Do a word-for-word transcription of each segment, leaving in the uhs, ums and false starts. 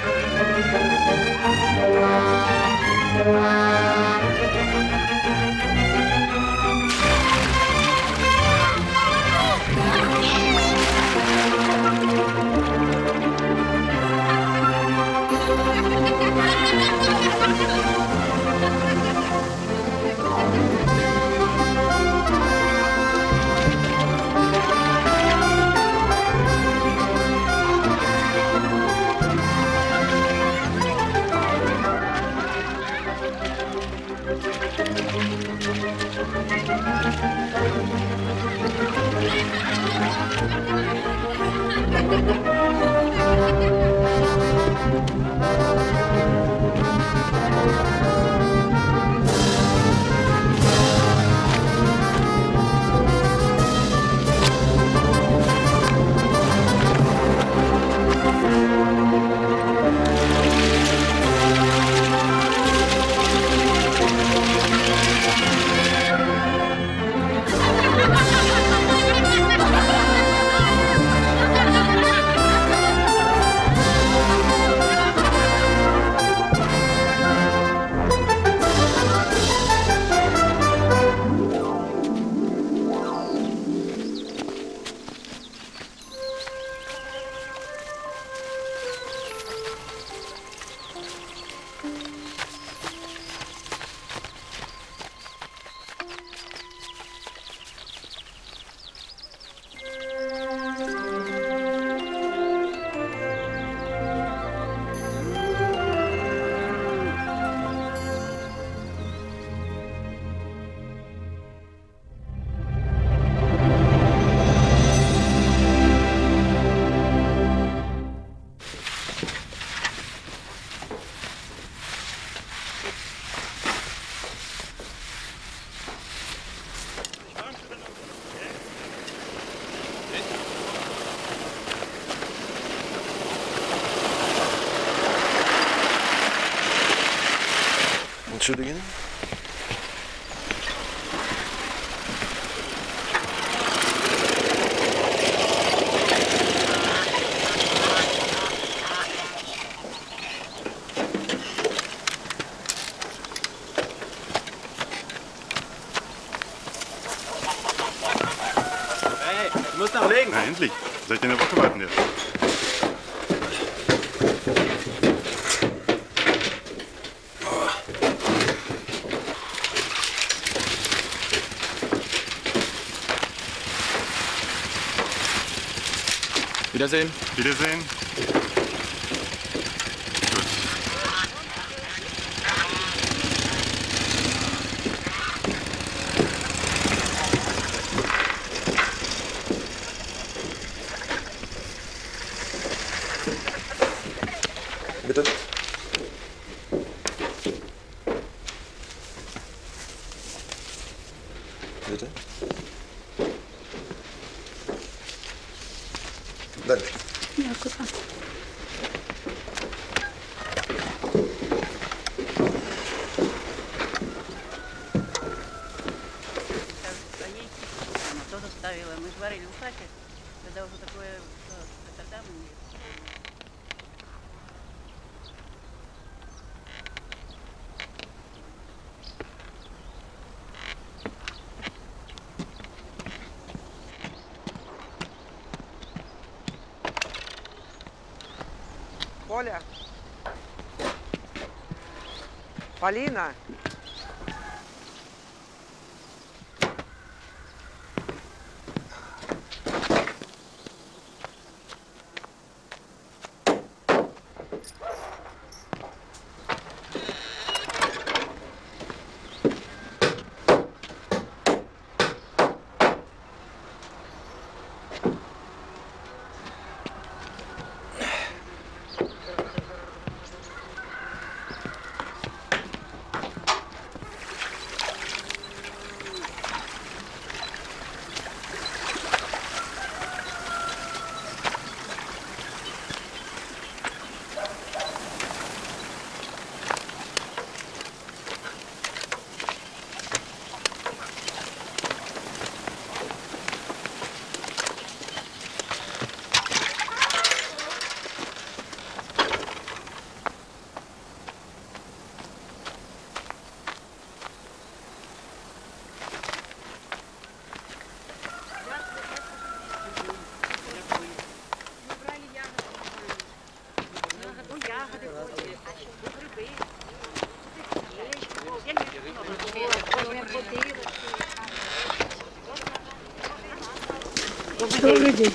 Entschuldigen? Hey, du musst nachlegen. Na endlich. Soll ich dir eine Woche warten jetzt? Wiedersehen. Wiedersehen. Bitte? Bitte? Danke. Ja, gut. Мы же варили в хате, когда уже такое, это там. Коля. Полина. Ну, ягоди хоче, а що, ну, гриби. Я не Добрый день.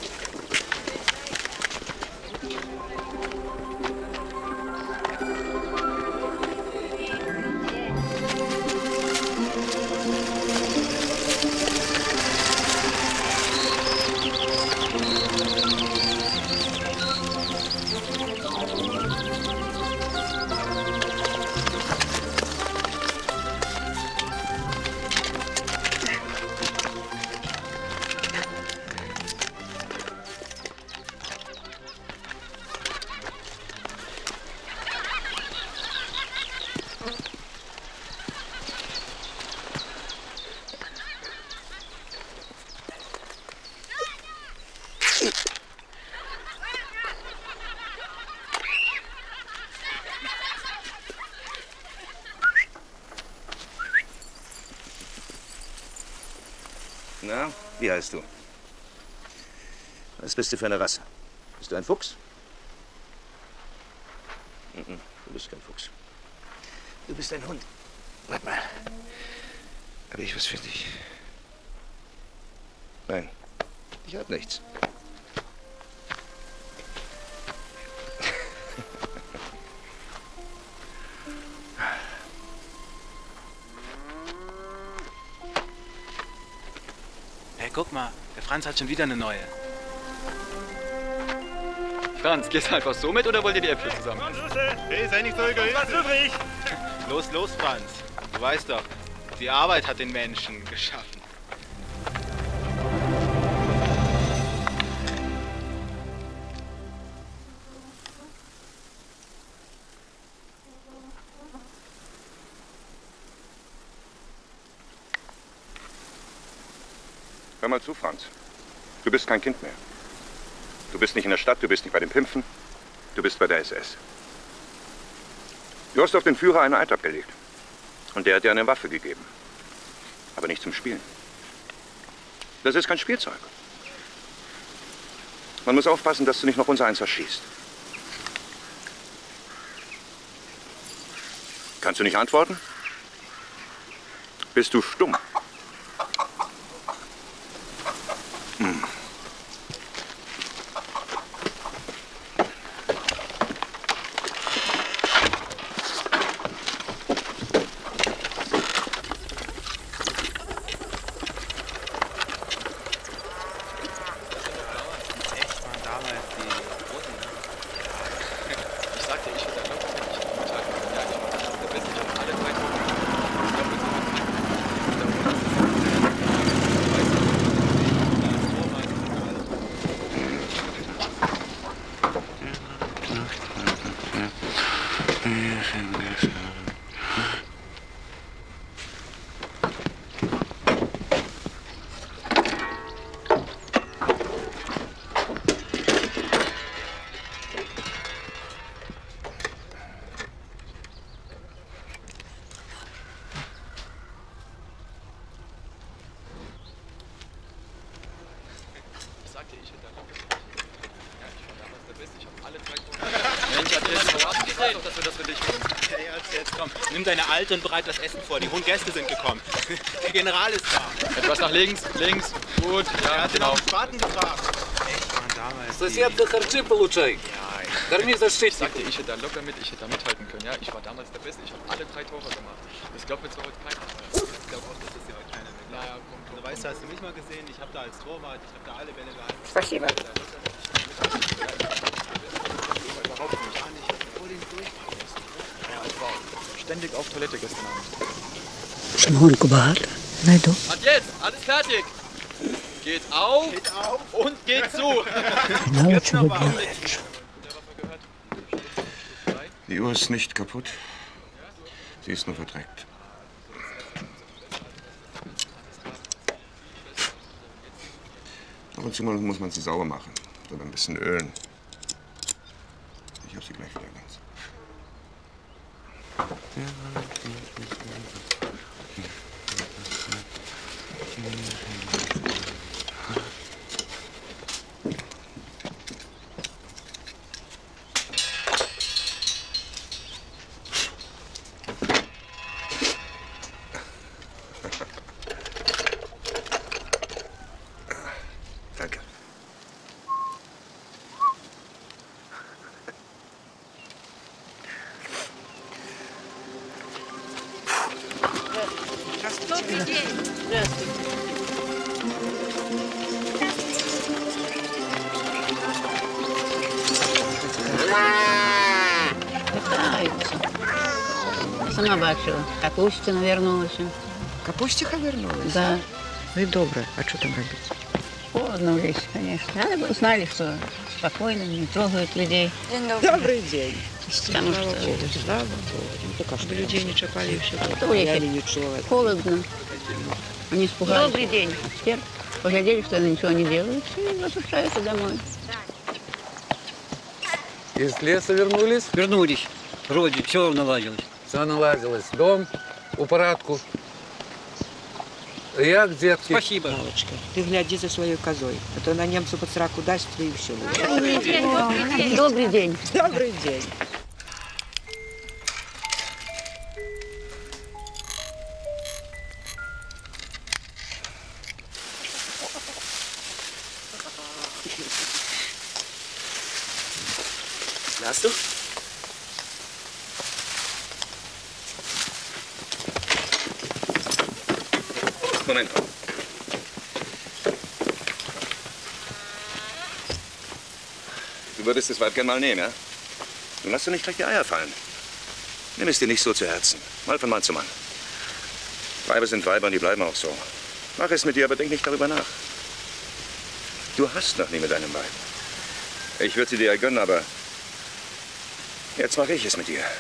Na, wie heißt du? Was bist du für eine Rasse? Bist du ein Fuchs? Mhm, du bist kein Fuchs. Du bist ein Hund. Warte mal. Habe ich was für dich? Nein, ich hab nichts. Hey, guck mal, der Franz hat schon wieder eine neue. Franz, gehst du einfach so mit oder wollt ihr die Äpfel zusammen? Hey, sei nicht so egoistisch. Was übrig? Los, los, Franz. Du weißt doch, die Arbeit hat den Menschen geschaffen. Hör mal zu, Franz. Du bist kein Kind mehr. Du bist nicht in der Stadt, du bist nicht bei den Pimpfen. Du bist bei der S S. Du hast auf den Führer einen Eid abgelegt. Und der hat dir eine Waffe gegeben. Aber nicht zum Spielen. Das ist kein Spielzeug. Man muss aufpassen, dass du nicht noch unser Eins erschießt. Kannst du nicht antworten? Bist du stumm? Hm. Mensch, hat dir jetzt überhaupt gesagt, dass wir das für dich machen? Hey, jetzt komm, nimm deine Alte und bereit das Essen vor. Die hohen Gäste sind gekommen. Der General ist da. Etwas nach links, links. Gut, ja, er hat den auf den Spaten gefragt. Echt, Mann, damals. Сосед харчи получай. Корми Ich защитник. sagte, ich hätte da locker mit, ich hätte da mithalten können. Ja, ich war damals der Beste. Ich habe alle drei Tore gemacht. Das glaubt mir zwar heute keiner. Ich glaube auch, dass das hier heute keiner will. Naja, komm, komm. Du weißt, hast du mich mal gesehen. Ich habe da als Torwart, ich habe da alle Bälle gehalten. Спасибо. Ständig auf Toilette gestern Abend. Самогонку багато. Найду. Und jetzt, alles fertig. Geht auf, geht auf und geht zu. Genau, чего делаешь? Die Uhr ist nicht kaputt. Sie ist nur verdreckt. Ab und zu mal muss man sie sauber machen. Oder ein bisschen ölen. Ich hab sie gleich wieder ganz. Здравствуйте. Здравствуйте. Питаються. Сама бачила. Капустина вернулася. Капустиха вернулась? Да. Ну и добре. А что там робить? Холодно в лесе, конечно. Надо было знали, что спокойно, не трогают людей. Добрый день. Потому что Слава Богу. Ну, только чтобы людей не чапали и все. в лесе Я не человек. холодно. Они испугались. Добрый день. Теперь поглядели, что они ничего не делают, и возвращаются домой. Из леса вернулись? Вернулись. Вроде все наладилось. Все наладилось. Дом у порядку. Як, детки? Спасибо. Малочка, ты гляди за своей козой, а то на немцу под сраку даст, и все будет. Добрый день. Добрый день. Добрый день. Hast du? Moment. Du würdest das Weib gern mal nehmen, ja? Nun lass dir nicht gleich die Eier fallen. Nimm es dir nicht so zu Herzen. Mal von Mann zu Mann. Weiber sind Weiber und die bleiben auch so. Mach es mit dir, aber denk nicht darüber nach. Du hast noch nie mit einem Weib. Ich würde sie dir ja gönnen, aber jetzt mache ich es mit dir.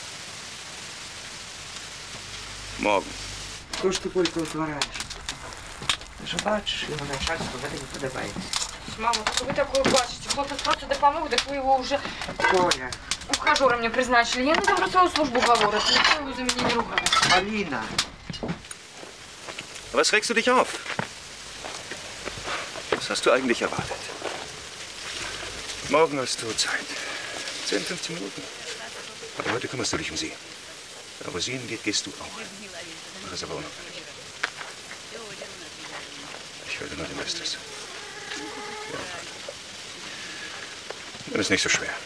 Morgen. Что ж ты только утвораешь? Ты же бачишь, его начальство в это не подобает. Мама, что вы такое бачите? Хлопец просто допомог, так вы его уже Коля. ухажером мне призначили. Я на добротную службу говорю, никто его за меня не ругает. Полина. Was regst du dich auf? Was hast du eigentlich erwartet? Morgen hast du Zeit. zehn, fünfzehn Minuten. Aber heute kümmerst du dich um sie. Da wo sie hingeht, gehst du auch. Mach es aber unauffällig. Ich werde nur dein Bestes. Ja. Nimm es nicht so schwer.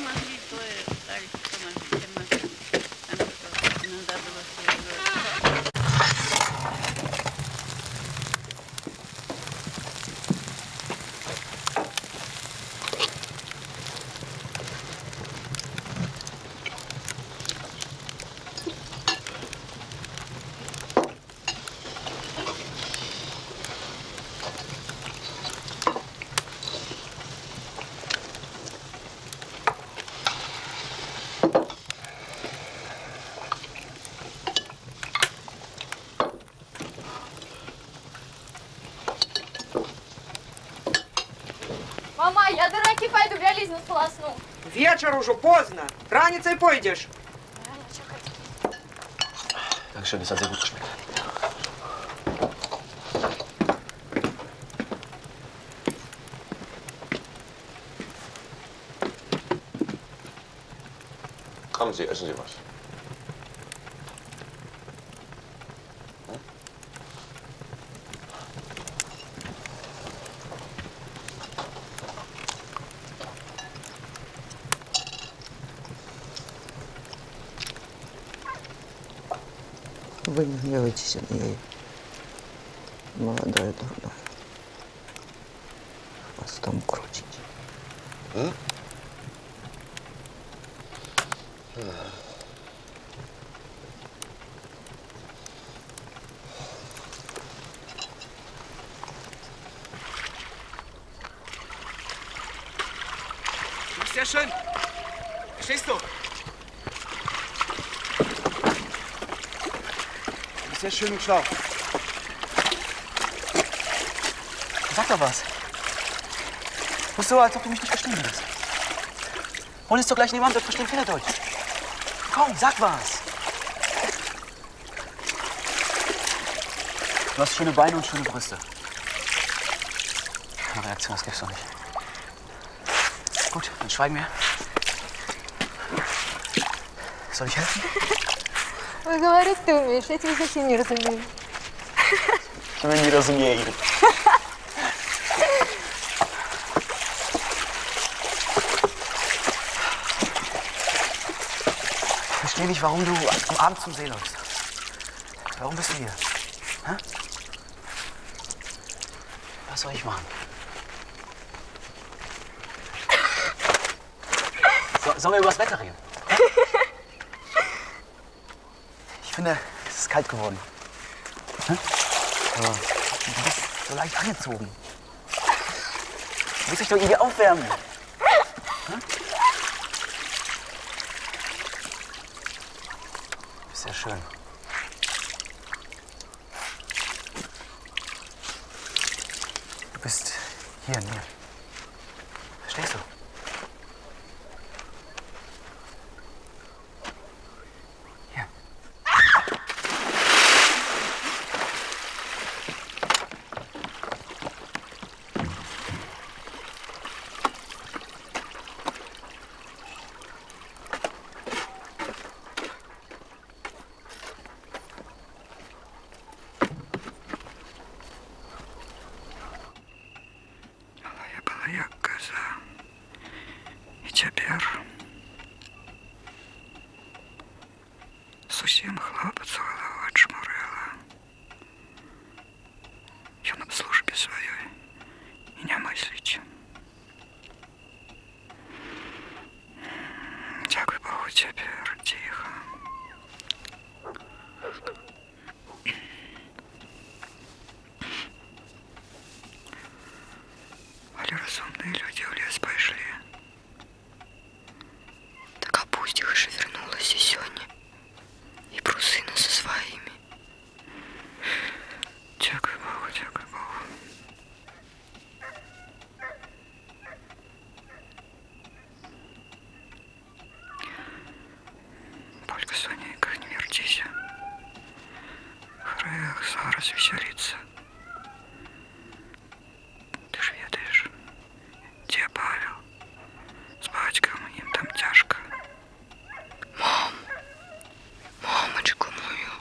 Мама, я драки пойду, вялизну сполосну. Вечер уже, поздно. Раницей пойдешь. Dankeschön, das hat sehr gut geschmeckt. Kommen Sie, essen Sie was. Вы не гневайтесь на ней. Молодая, дурная. Хвостом крутите. Hm? Sehr schön. Verstehst du? Du bist sehr schön und schlau. Sag doch was. Du bist so, als ob du mich nicht verstehen würdest. Hol uns doch gleich in die Wand und verstehen Fingerdeutsch. Komm, sag was. Du hast schöne Beine und schöne Brüste. Eine Reaktion, das gibt's doch nicht. Gut, dann schweigen wir. Soll ich helfen? Ой, говорить ты умеешь, я тебя совсем не разумею. Что я не разумею. Ich verstehe nicht, warum du am Abend zum See läufst. Warum bist du hier? Hä? Was soll ich machen? So, sollen wir über das Wetter reden? Ich finde, es ist kalt geworden. Hä? So, du bist so leicht angezogen. Du musst dich doch irgendwie aufwärmen. Hä? Ist ja schön. Du bist hier in mir. Verstehst du? Hier. Як коза, і тепер зусім хлопець голову отшмурила. Я на службі своїй і не мислить. Дякую Богу, тепер тихо. Але разумные люди в лес пошли. Так а пусть их же вернулась и сегодня. И прусына со своими. Дякую Богу, дякую Богу. Только, Соненька, не вертися. Грех зараз веселиться. Ты ж ведаешь, где Павел? С батьком им там тяжко. Мам, мамочка моя.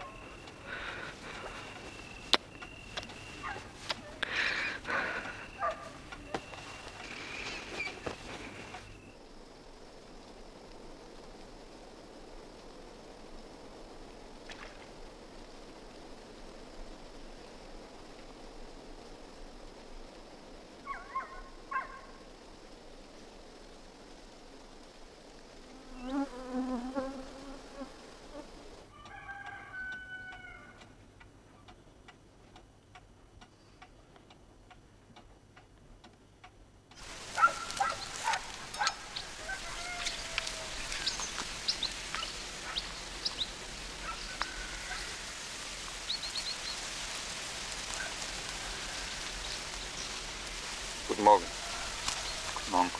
Guten Morgen. Guten Morgen.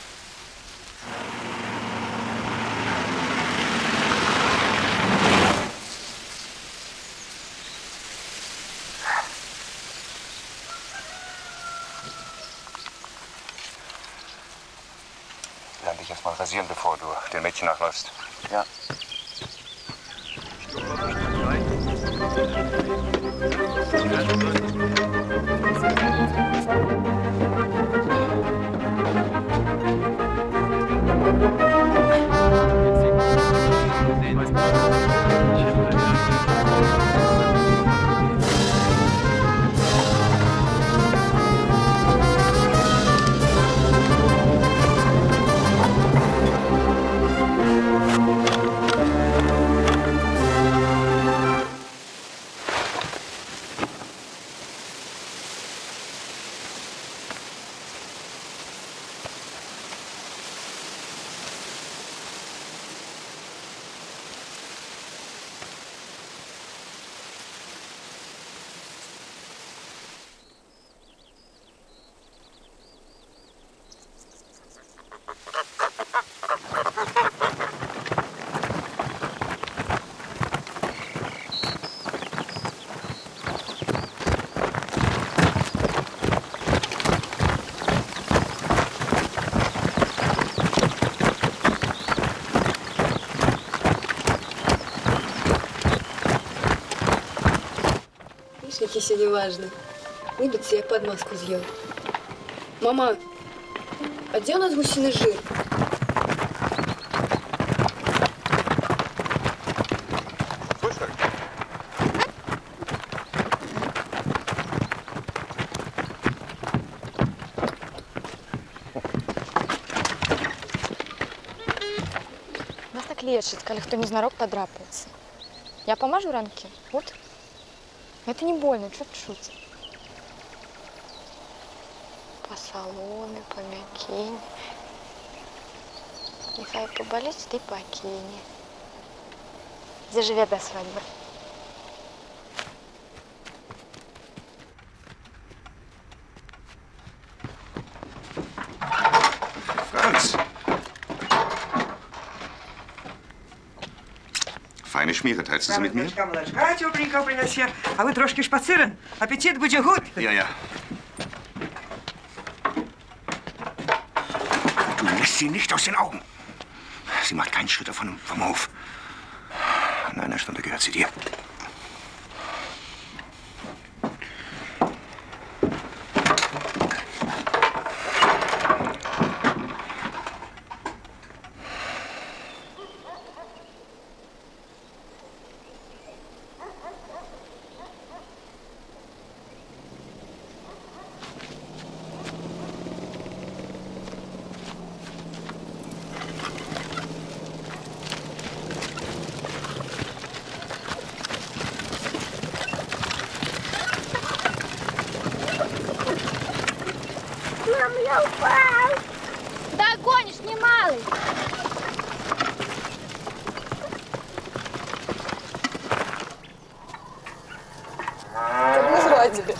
Lern dich erst mal rasieren, bevor du den Mädchen nachläufst. Ja. Який сьогодні важний. Вибиться, як подмазку з'їв. Мама, а де у нас гусиний жир? залечит, коли кто незнарок подрапается. Я помажу ранки. Вот. Это не больно, чуть-чуть. По соломе, по мякине. Нехай поболить, ты покине. Заживет до свадьбы. Franz! Feine Schmiere, teilst du sie mit mir? Молочка тепленького принеси, а вы трошки шпацируем. Аппетит будет gut. Ja, ja. Du lässt sie nicht aus den Augen. Sie macht keinen Schritt davon vom Hof. In einer Stunde gehört sie dir. Догонишь, не малый. Как на свадьбе.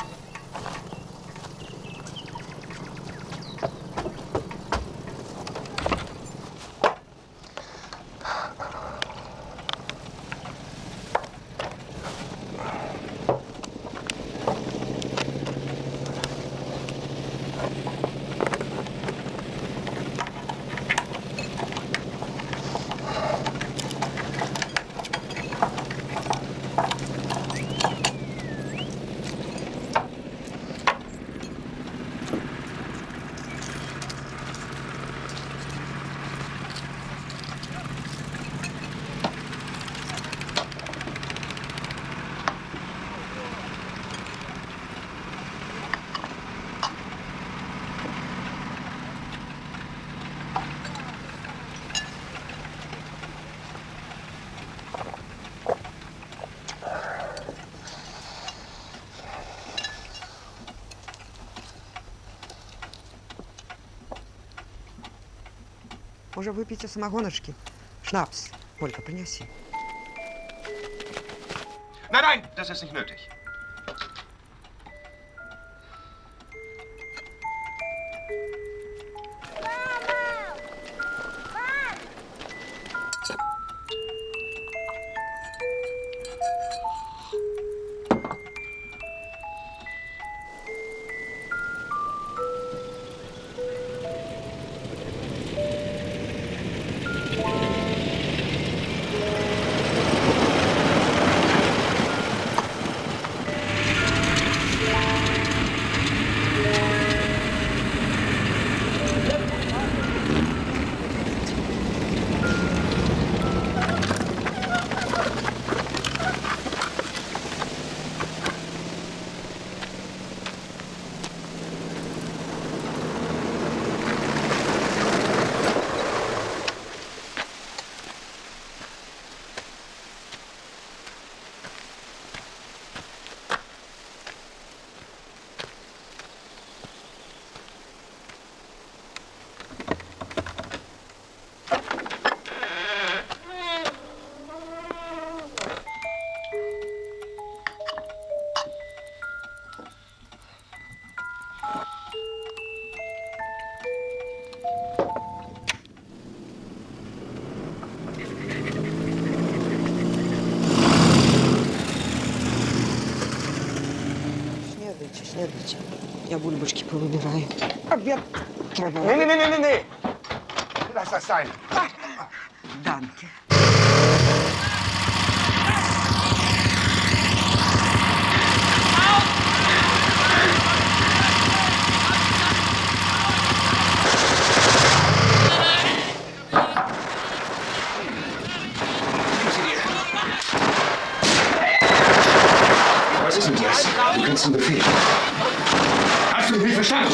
Может, выпейте самогоночки? Schnaps. Ольга, принеси. Nein, nein, das ist nicht nötig. Следуйте. Я бульбочки повыбираю. Обед. Nee, nee, nee, nee, nee. Lass das sein. Danke. Was ist denn das? Du kannst einen Befehl. Hast du mich verstanden?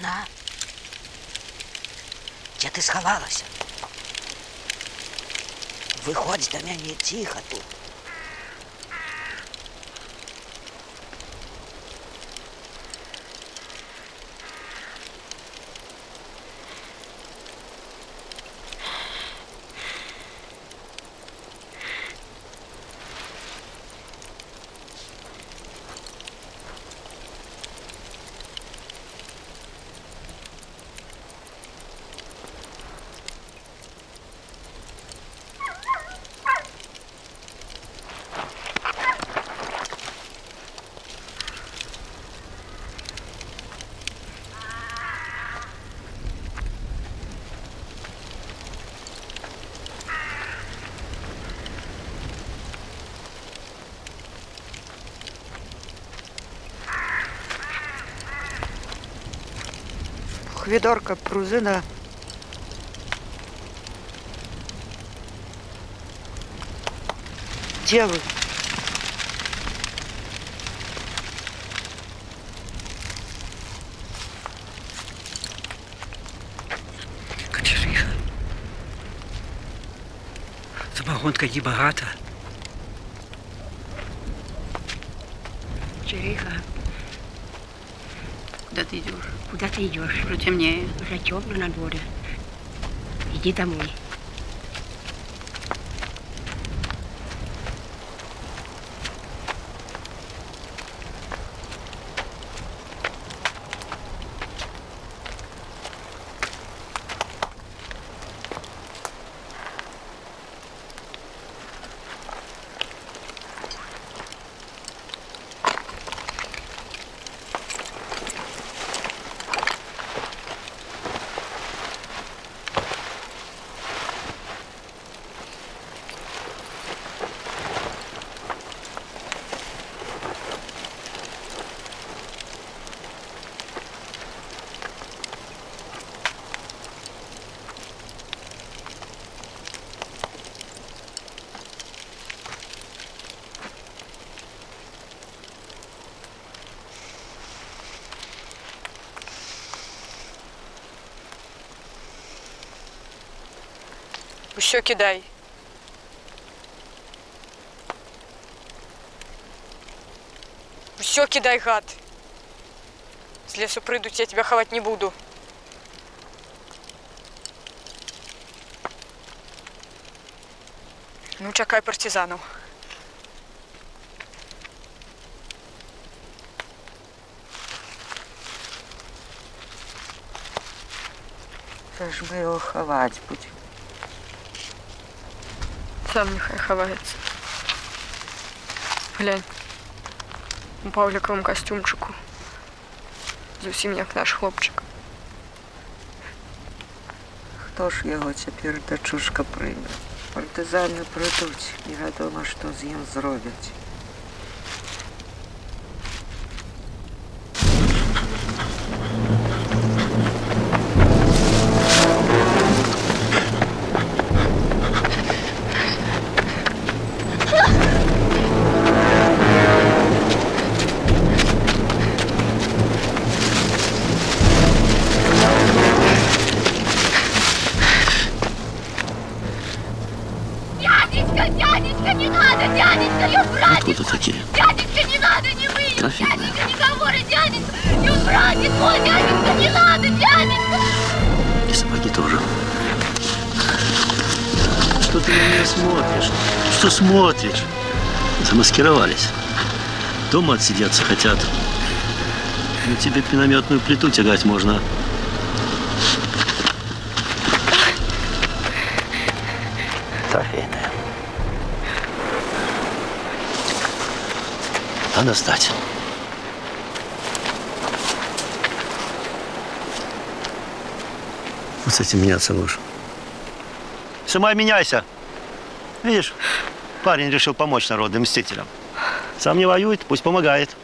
Вона? Де ти сховалася? Виходь до мене тихо тут. Хвідорка, пружина. Где вы? Катерина. Самогонка небогата. Чериха. Куда ты идешь? Куда ты идешь? Уже темнее. Уже темно на дворе. Иди домой. Еще кидай. Все кидай, гад. С лесу придут, я тебя ховать не буду. Ну, чакай партизанов. Как же мы его ховать будем? Сам нехай ховається. Глянь, у павліковому костюмчику. Зовсім як наш хлопчик. Хто ж його тепер дочушка прийме? Партизани прийдуть, невідомо, що з ним зроблять. Откуда такие? Дяденька, не надо, не выйдет! Дяденька, не говори, дяденька! Не убрать его, дяденька, не надо, дяденька! И собаки тоже. Что ты на меня смотришь? Что смотришь? Замаскировались. Дома отсидеться хотят. Ну, тебе пинометную плиту тягать можно. Трофейная. Надо сдать. Вот с этим меняться будешь. Сама меняйся. Видишь, парень решил помочь народным мстителям. Сам не воюет, пусть помогает.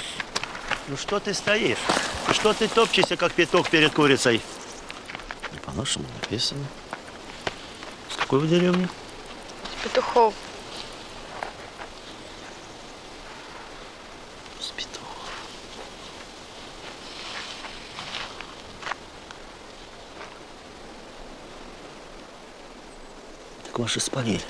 Ну что ты стоишь? Что ты топчешься, как петух перед курицей? По-нашему написано. С какой вы деревни? С Петухов. С Петухов. Так ваши спалили.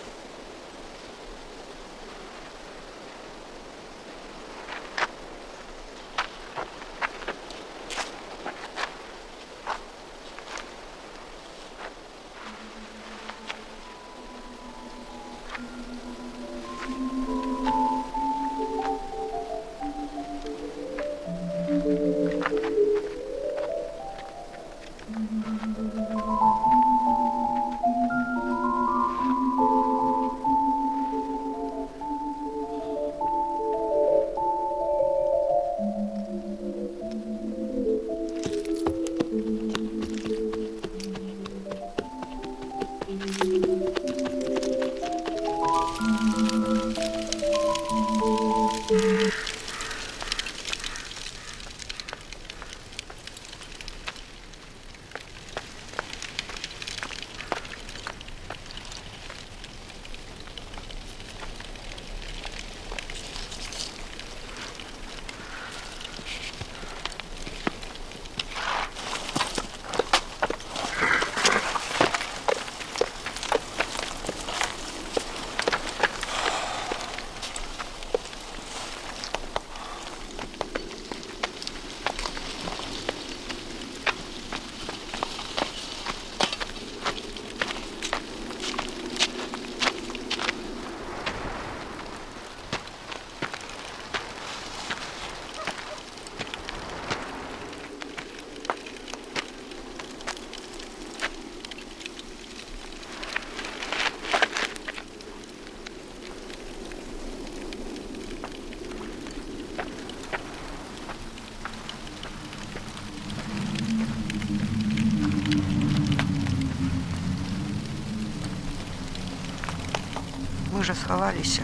Мы же сховалися.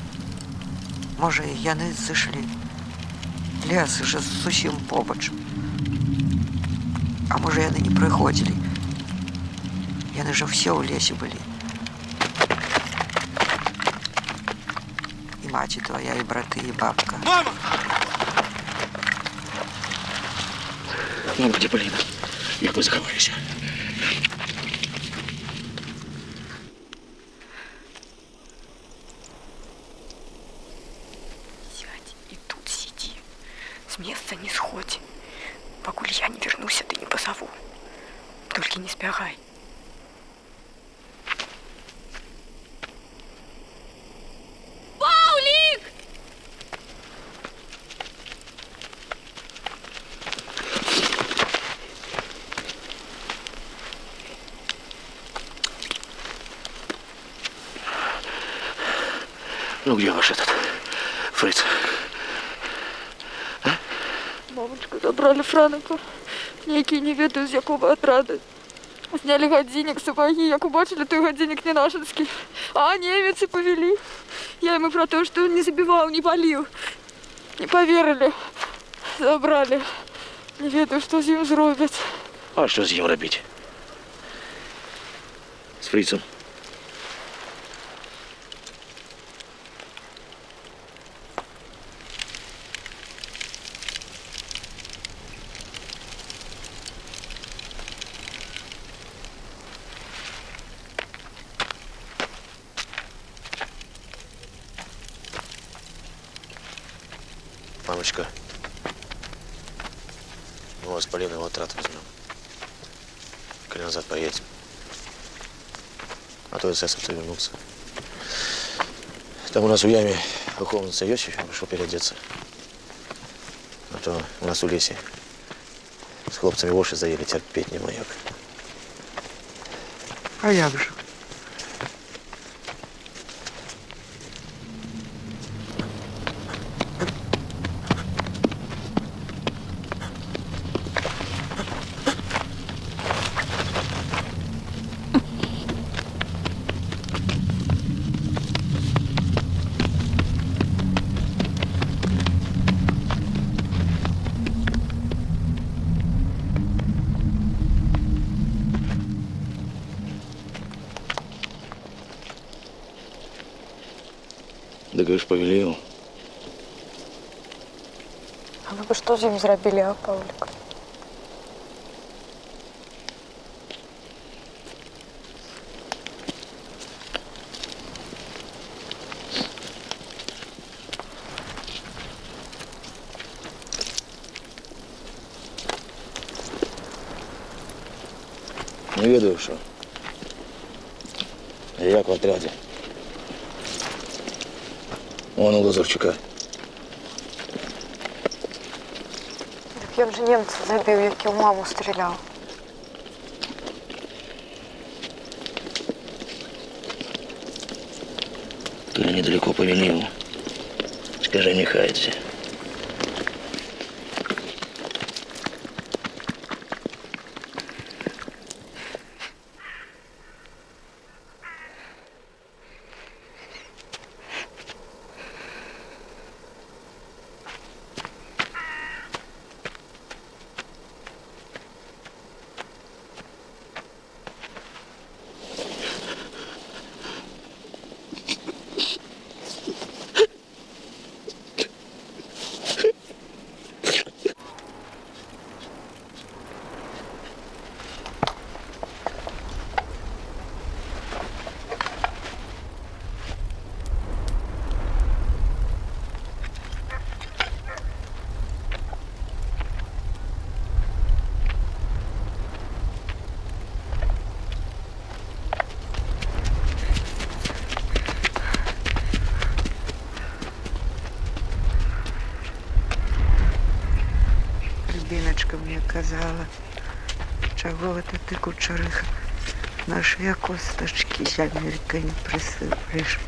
Може, і яны зайшлі. Лес же зусім побач. А може, яны не прыходзілі. Яны же все ў лесе былі. І маці твоя, і браты, і бабка. Мама! Мама, где Полина? Як вы заховалися? С места не сходи. Покуль я не вернусь, ты не позову. Только не сбегай. Паулик! Ну где ваш этот Фриц? Мамочку забрали Франика. Некие не ведаю, з якого отряду. Сняли годинник, сапоги. Як убачили, той годинник не нашинский. А немцы повели. Я ему про то, что он не забивал, не палил. Не поверили. Забрали. Не ведаю, что с ним зробят. А что с ним робить? С Фрицем? Мамочка, мы вас с Полиной в отряд возьмем. Коли назад поедем. А то эсэсовцы вернутся. Там у нас у яме духовница есть еще, что переодеться. А то у нас у лесе с хлопцами воши заели, терпеть не маяк. А як же? Дык вы ж повели его. А ви б що з ним зробили, а, Павлік? Не ведаю, що. Як в отряді. Вон у Лазарчука. Так він же німця забив, який в маму стріляв. Ты недалеко повели его. Скажи, не кается. Альбіночка мені казала, чого це ти, кучериха, наші косточки яміркою присиплеш.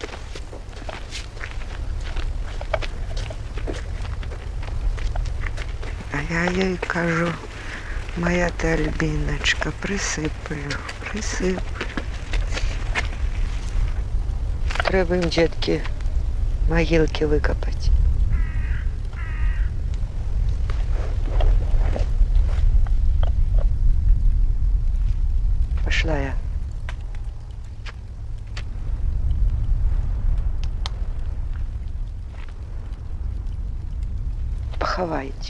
А я їй кажу, моя ти Альбіночка, присиплю, присиплю. Треба їм, дітки, могилки викопати. Пошла я. Поховайте.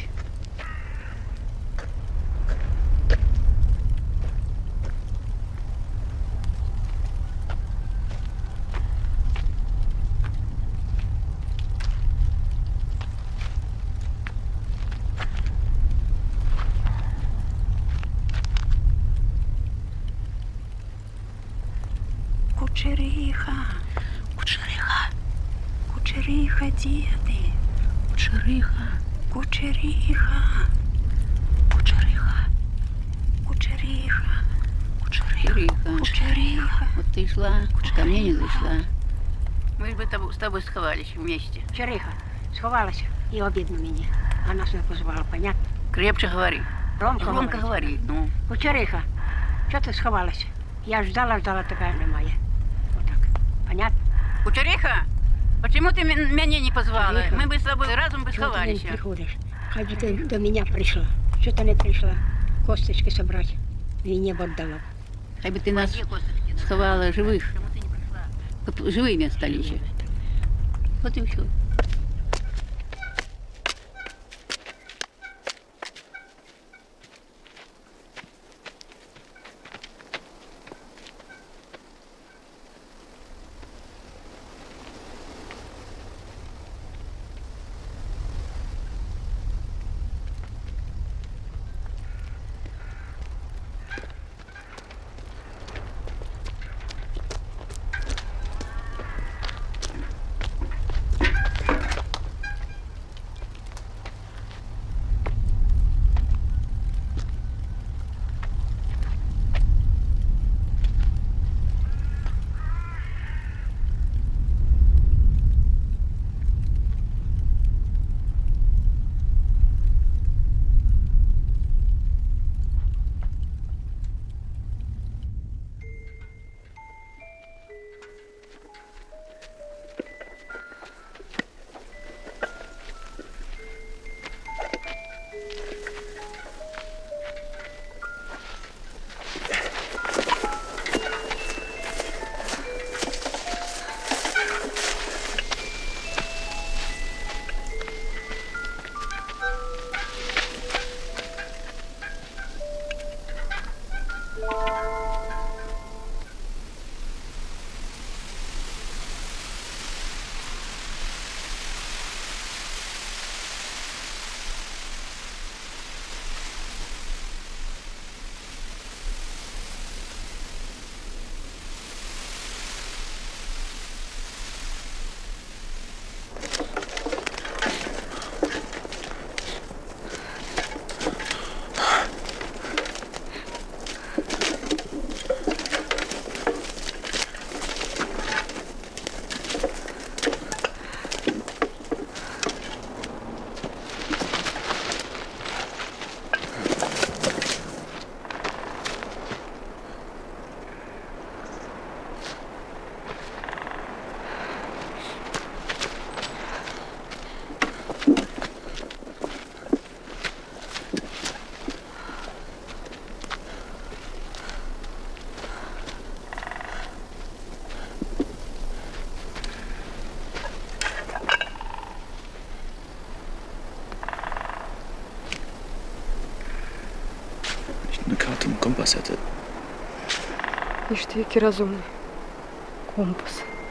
Кучериха, кучериха, кучериха, діти, кучериха, кучериха, кучериха, кучериха, кучериха, кучериха. Вот ты шла, ко мне не зашла. Мы бы с тобой сховались вместе. Кучериха, сховалася і обідно мені. А нас не позвала, понятно? Крепче говори. Громко, Громко говори, ну. Кучериха, що ти сховалася? Я ждала, ждала, тепер немає. Понятно? Кучериха, почему ты меня не позвала? Кучериха. Мы бы с тобой разом бы Чого ти сховались. не приходиш? Хай би ти до мене прийшла. Що ти не прийшла? Косточки собрати. Мені б віддала. Хай бы ты нас сховала живых. Чтоб живыми остались. Вот и все. Вася, ти. І ж ти який розумний. Компас.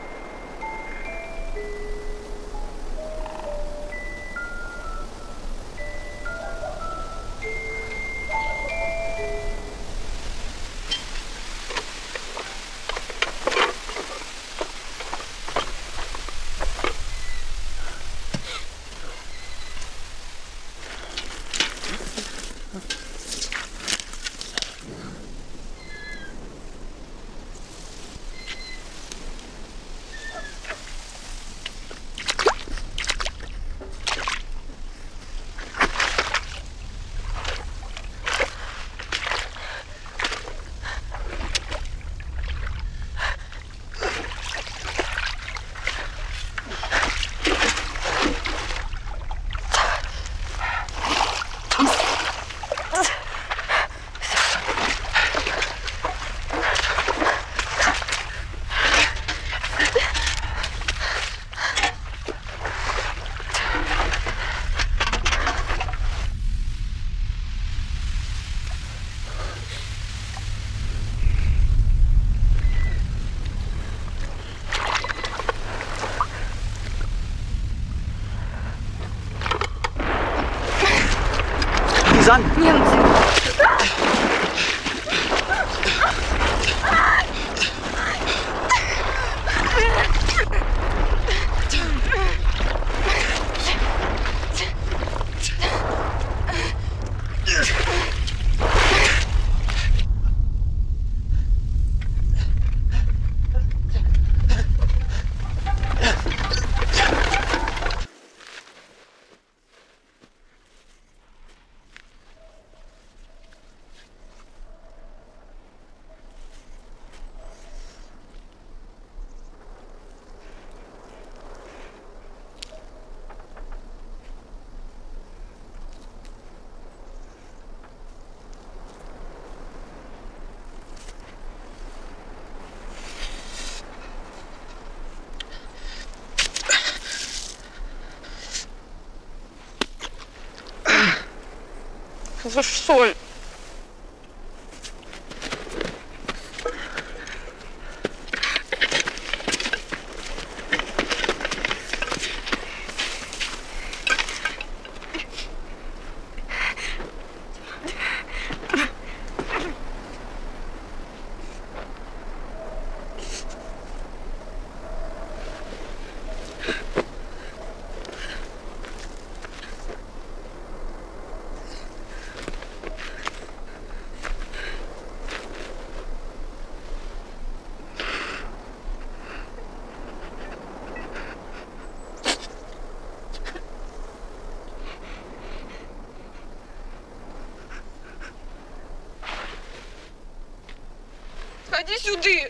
Сан! Немцы! За соль. Ходи сюди.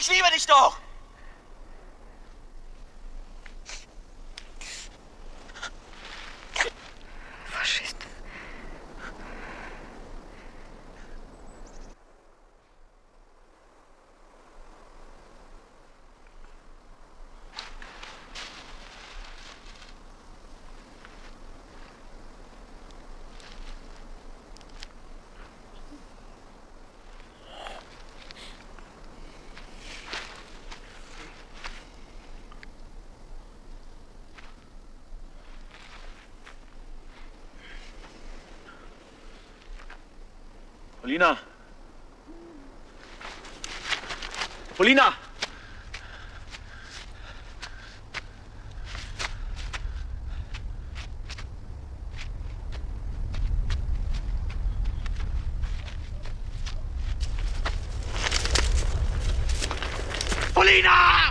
Ich liebe dich doch! Фашист. Polina! Polina! Polina!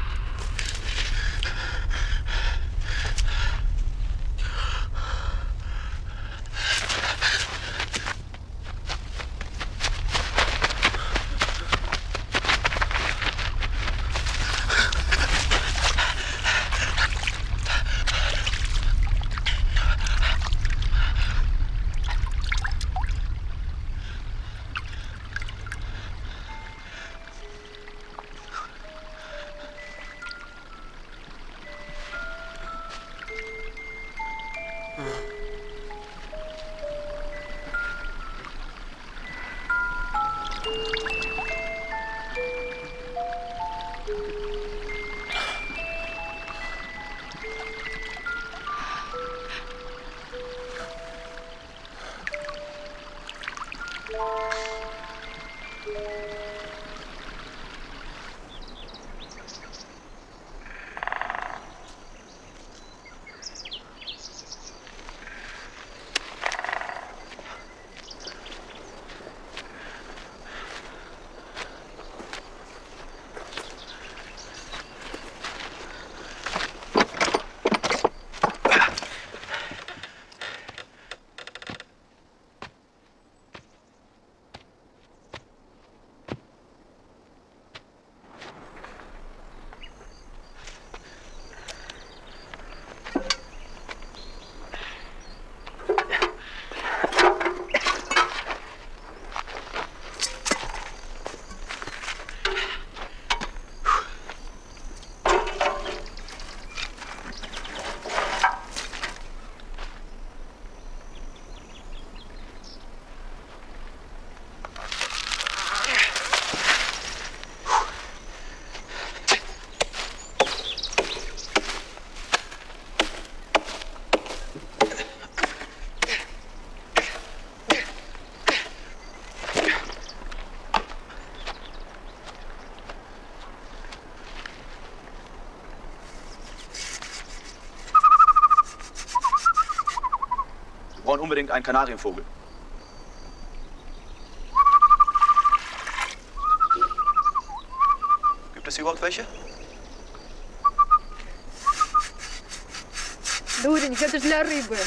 Wir brauchen unbedingt einen Kanarienvogel. Gibt es hier überhaupt welche? Дурень, это ж для рыбы.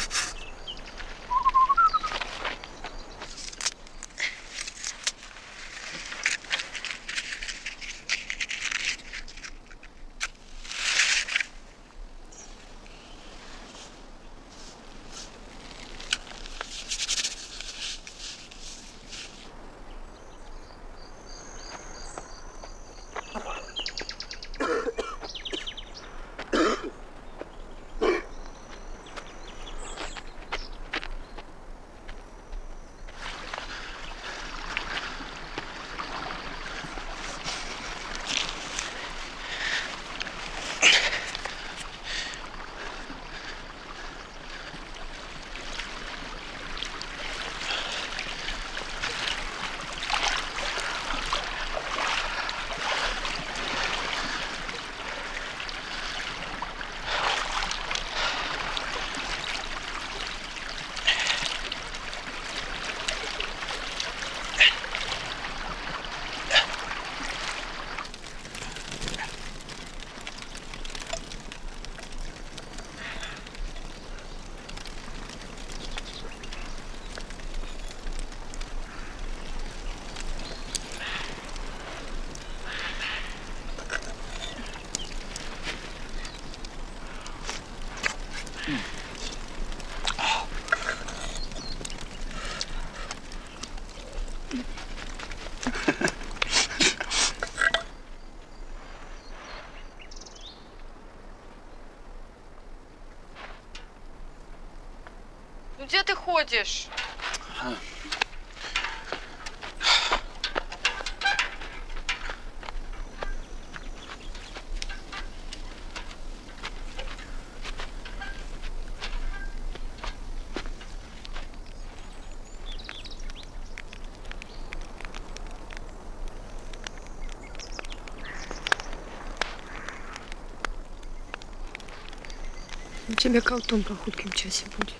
ходишь? У тебя колтун по хутким часе будет.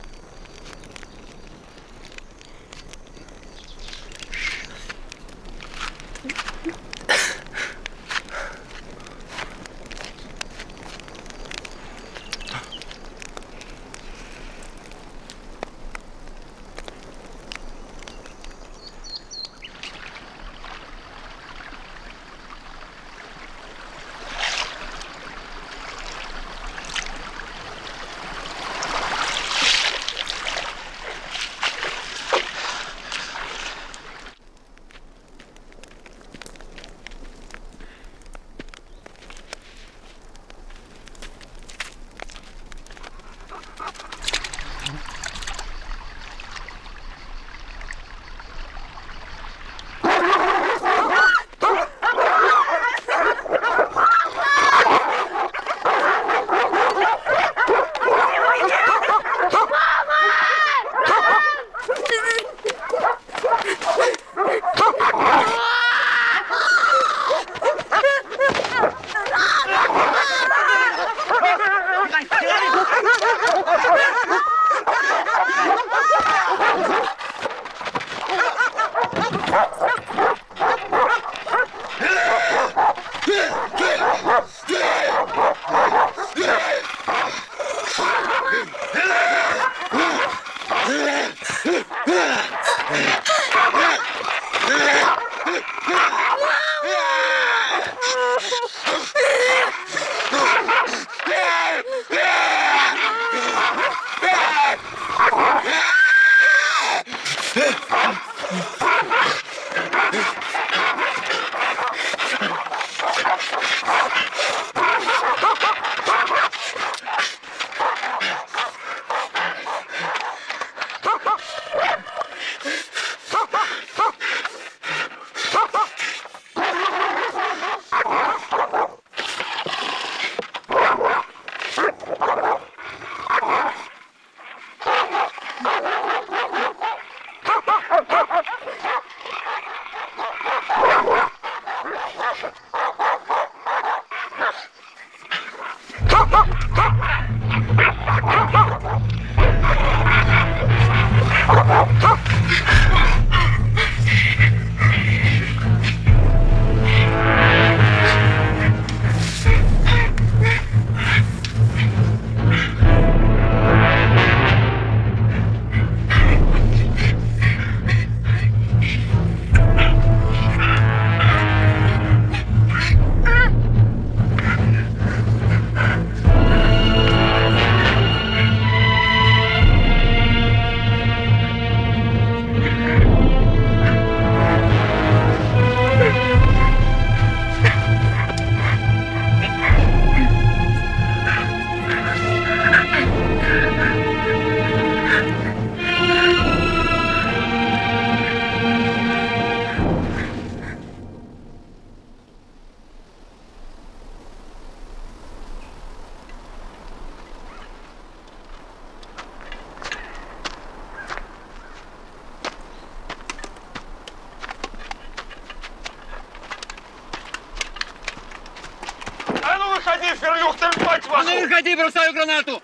А ну выходи, бросаю гранату!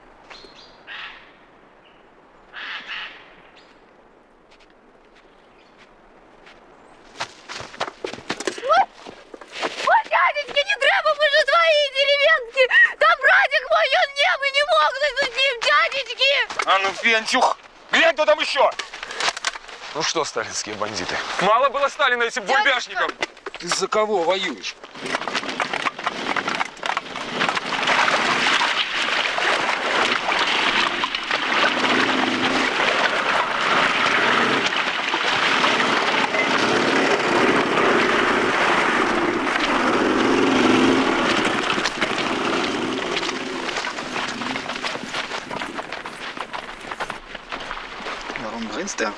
Ой, дядечки, не треба, мы же свои деревенские! Там братик мой, он не, мы не могли с ним, дядечки! А ну, Пентюх, глянь, кто там еще! Ну что, сталинские бандиты, мало было Сталина этим бульбяшникам? Ты за кого воюешь?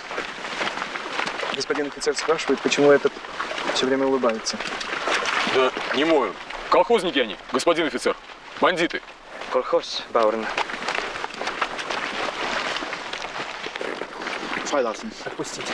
Господин офицер спрашивает, почему этот все время улыбается. Да, не мою. Колхозники они, господин офицер. Бандиты. Колхоз, Бауэрн. Freilassen. Отпустите.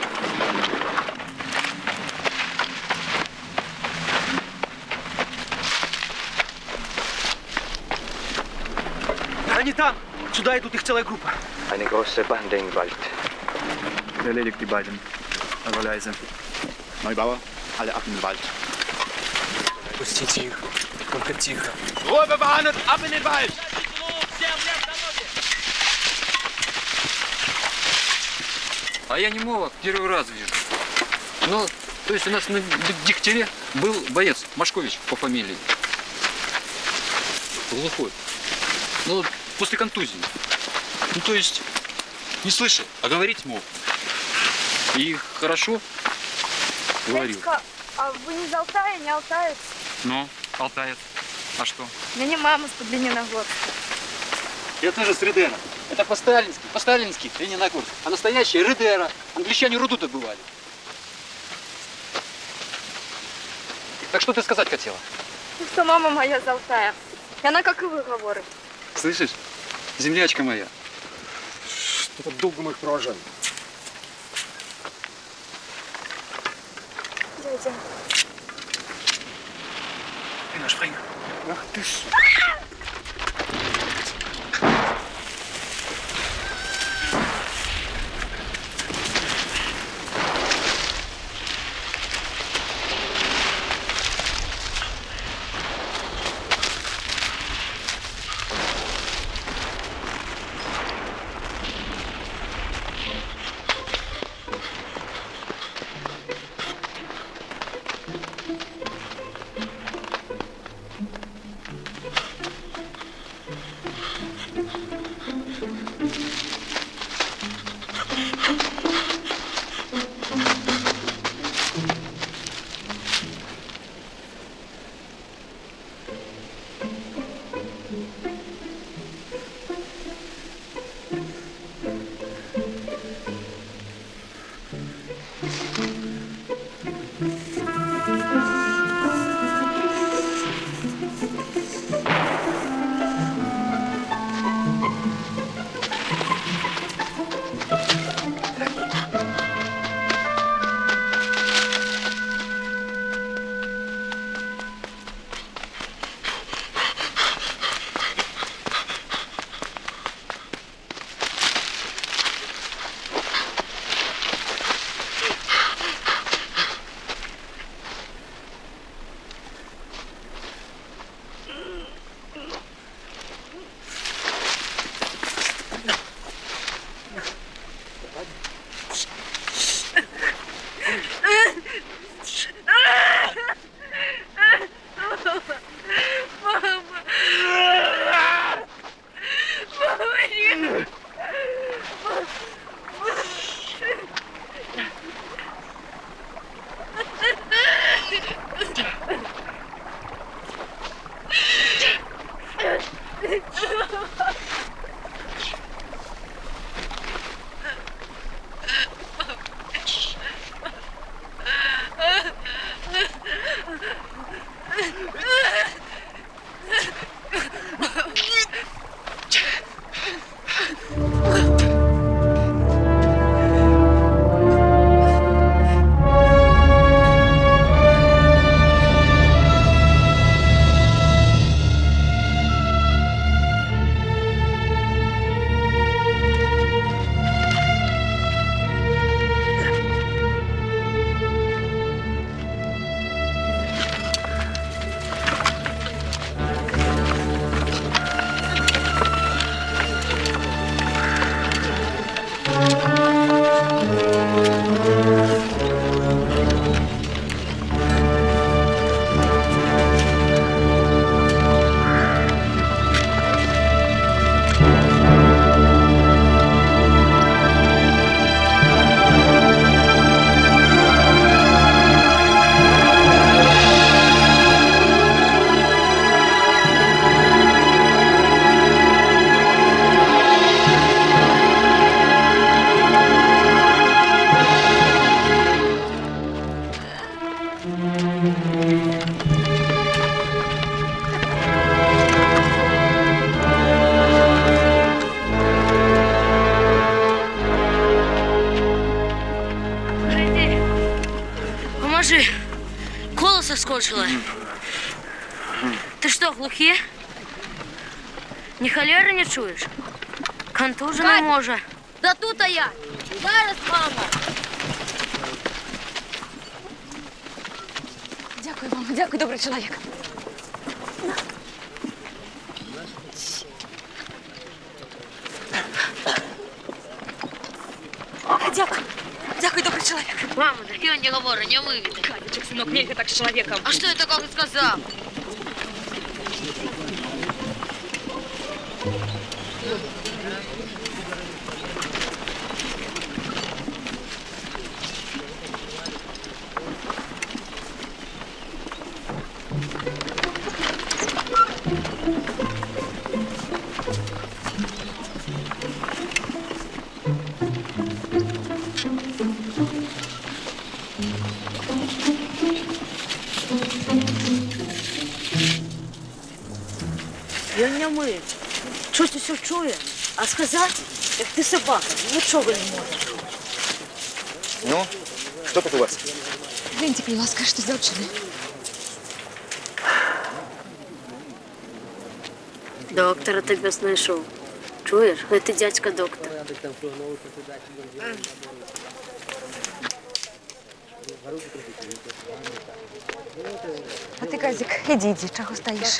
Они там! Сюда идут, их целая группа. Eine große Bande im Wald. Erledigt die beiden. Aber leise. Neubauer, alle ab in den Wald. Пустите их. Только тихо. Ruhe bewahren und ab in den Wald! А я немого первый раз вижу. Ну, то есть у нас на Дегтяре был боец Машкович по фамилии. Глухой. Ну, после контузии. Ну, то есть не слышал, а говорить мог. И хорошо говорил. Дядька, а вы не из Алтая, не алтаец? Ну, алтаец. А что? У меня мама с Лениногорска. Я тоже с Ридера. Это по-сталински, по-сталински, Лениногорск. А настоящая Ридера. Англичане руду добывали. Так что ты сказать хотела? Ну, что мама моя из Алтая. И она, как и вы, говорит. Слышишь? Землячка моя. Что-то долго мы их провожаем. Дядя. Finger springen. Ach du Sch... Скажи, колесо скочило. Ты что, глухий? Ні холери не чуєш? Контужений може. Да тут а я. Зараз, мама. Дякую, мама, дякую, добрий чоловік. Дякую. Дякую, добрый человек. Мама, да чего не говори, не выведи. Катечек, сынок, нельзя так с человеком. А что я такого сказал? Він не миє. Щось усе чує, а сказати, як ти собака, нічого не можеш. Ну, что тут у вас? Гляньте, будь ласка, що з дівчиною. Доктора тебе знайшов. Чуєш? Це дядька доктор. А ти, Казик, іди, іди, чого стоїш?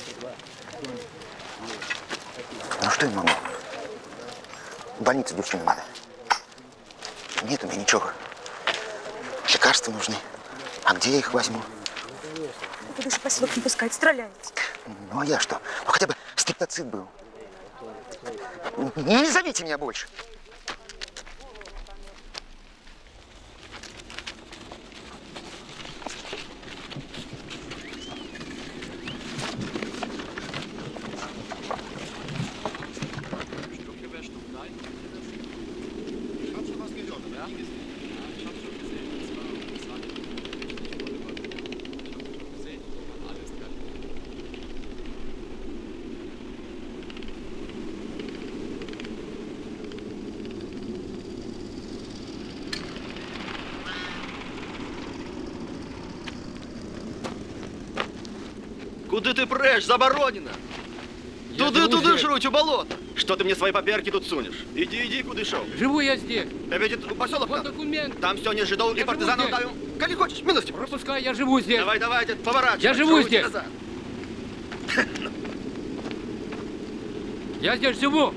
Ну что я могу? В больницу девчину надо. Нет у меня ничего. Лекарства нужны. А где я их возьму? Куди ж поселок не пускать, стреляют. Ну а я что? Ну хотя бы стриптоцит был. Не зовите меня больше. Куды ты прешь? Заборонено! Туды, туды, здесь. жруть, у болота! Что ты мне свои поперки тут сунешь? Иди, иди, куда шел. Живу я здесь. Я ведь это поселок Вот надо. документ. Там все не жидов и партизанов здесь. давим. Коли хочешь, милости. Пропускай, я живу здесь. Давай, давай, дед, поворачивай. Я живу Руки здесь. назад. Я здесь живу.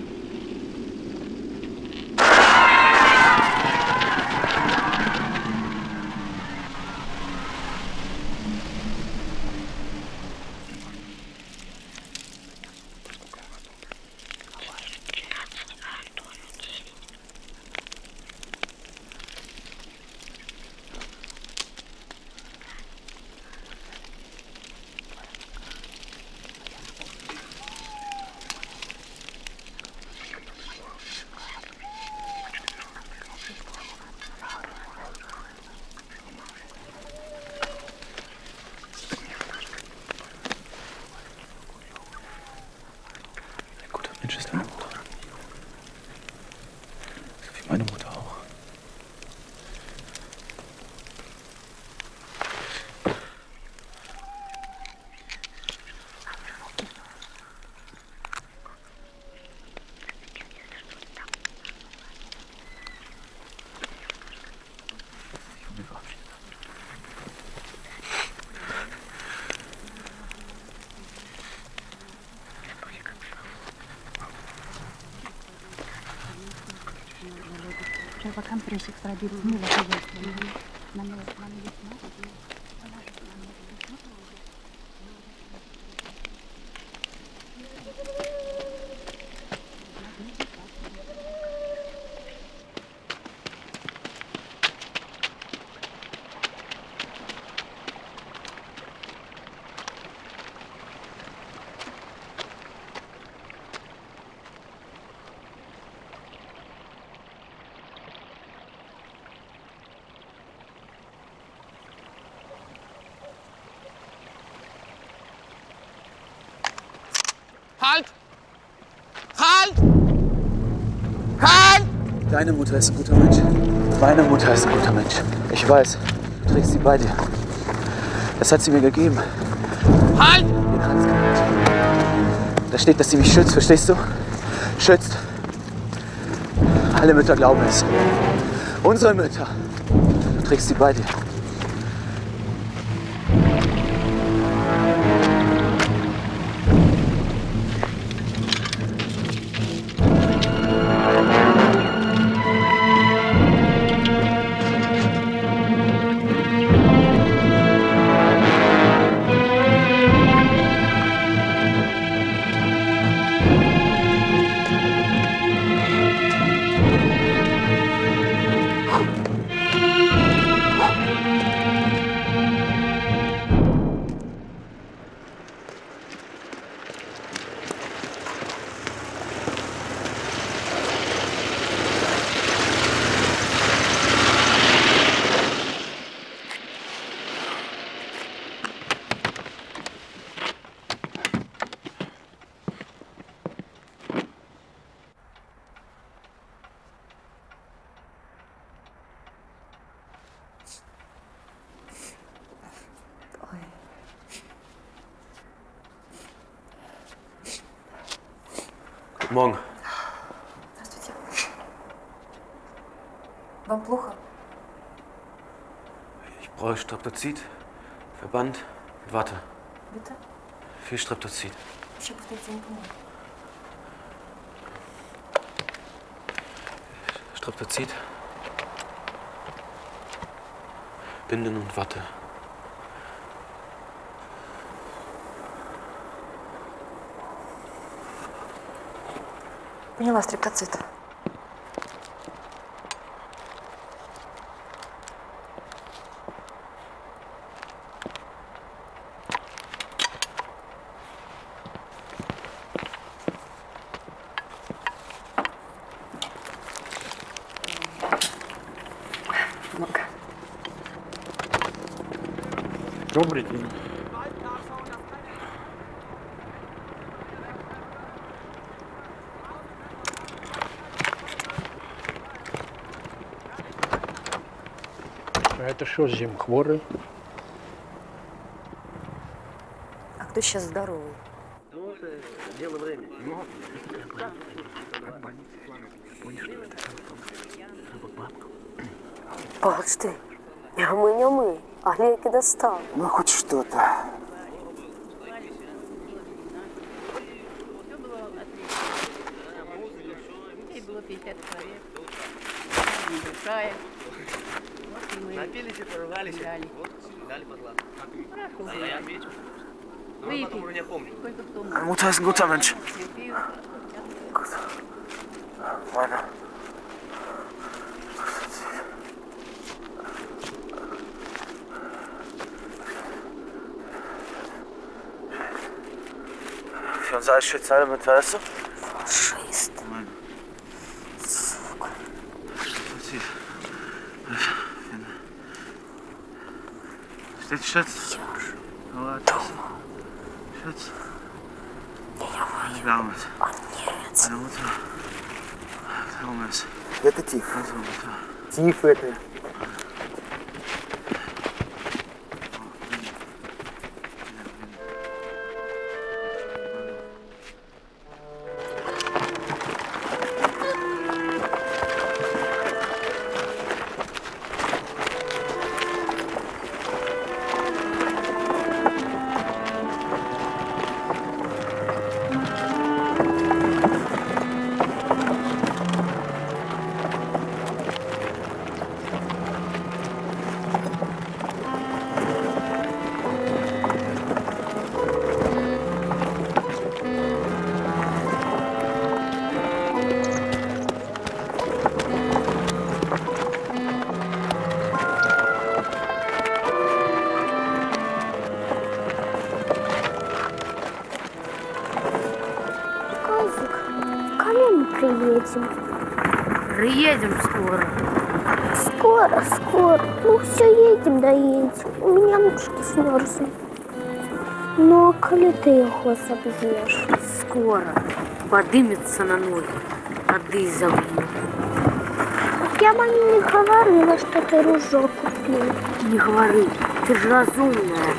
Mensch, ist deine Mutter. So wie meine Mutter auch. Вакам пресик пробить мило, конечно. На мило, на мило. Halt! Halt! Halt! Deine Mutter ist ein guter Mensch. Meine Mutter ist ein guter Mensch. Ich weiß. Du trägst sie bei dir. Das hat sie mir gegeben. Halt! Den Hans genannt. Da steht, dass sie mich schützt, verstehst du? Schützt. Alle Mütter glauben es. Unsere Mütter. Du trägst sie bei dir. Guten Morgen. Здравствуйте. Вам плохо? Ich brauche Streptozid, Verband und Watte. Bitte? Viel Streptozid. Еще повторите, я не поняла. Streptozid, Binden und Watte. Поняла, стрептоцит. Ну-ка. Добрый день. А это что, Зим, хворый? А кто сейчас здоровый? Ну, это дело времени. Бач ти, нями-нями, а глейки достав. Ну, хоть что-то. Было пятьдесят человек. Небольшая. Напились и поругались. Дали. Вот, дали по глазу. Хорошо. А я отметил. Но Выпей. потом уже не помню. Сколько в том? Mutter ist ein guter Mensch. Gut. Meine. Für uns alles schützt alle mit, weißt du? Фашист. Сука. Steht Schütz? Дома. Schütz. Не Damit. А нет. Meine Mutter. Darum ist. Это тихо. Unsere Mutter. Тихо это. Приедем. Приедем скоро. Скоро, скоро. Ну все, едем, доедем. У меня ножки смерзли. Ну, а коли ты их объешь? Скоро. Подымется на ноги. Воды завью. Я маме не говорила, что ты ружок купил. Не говори, ты же разумная.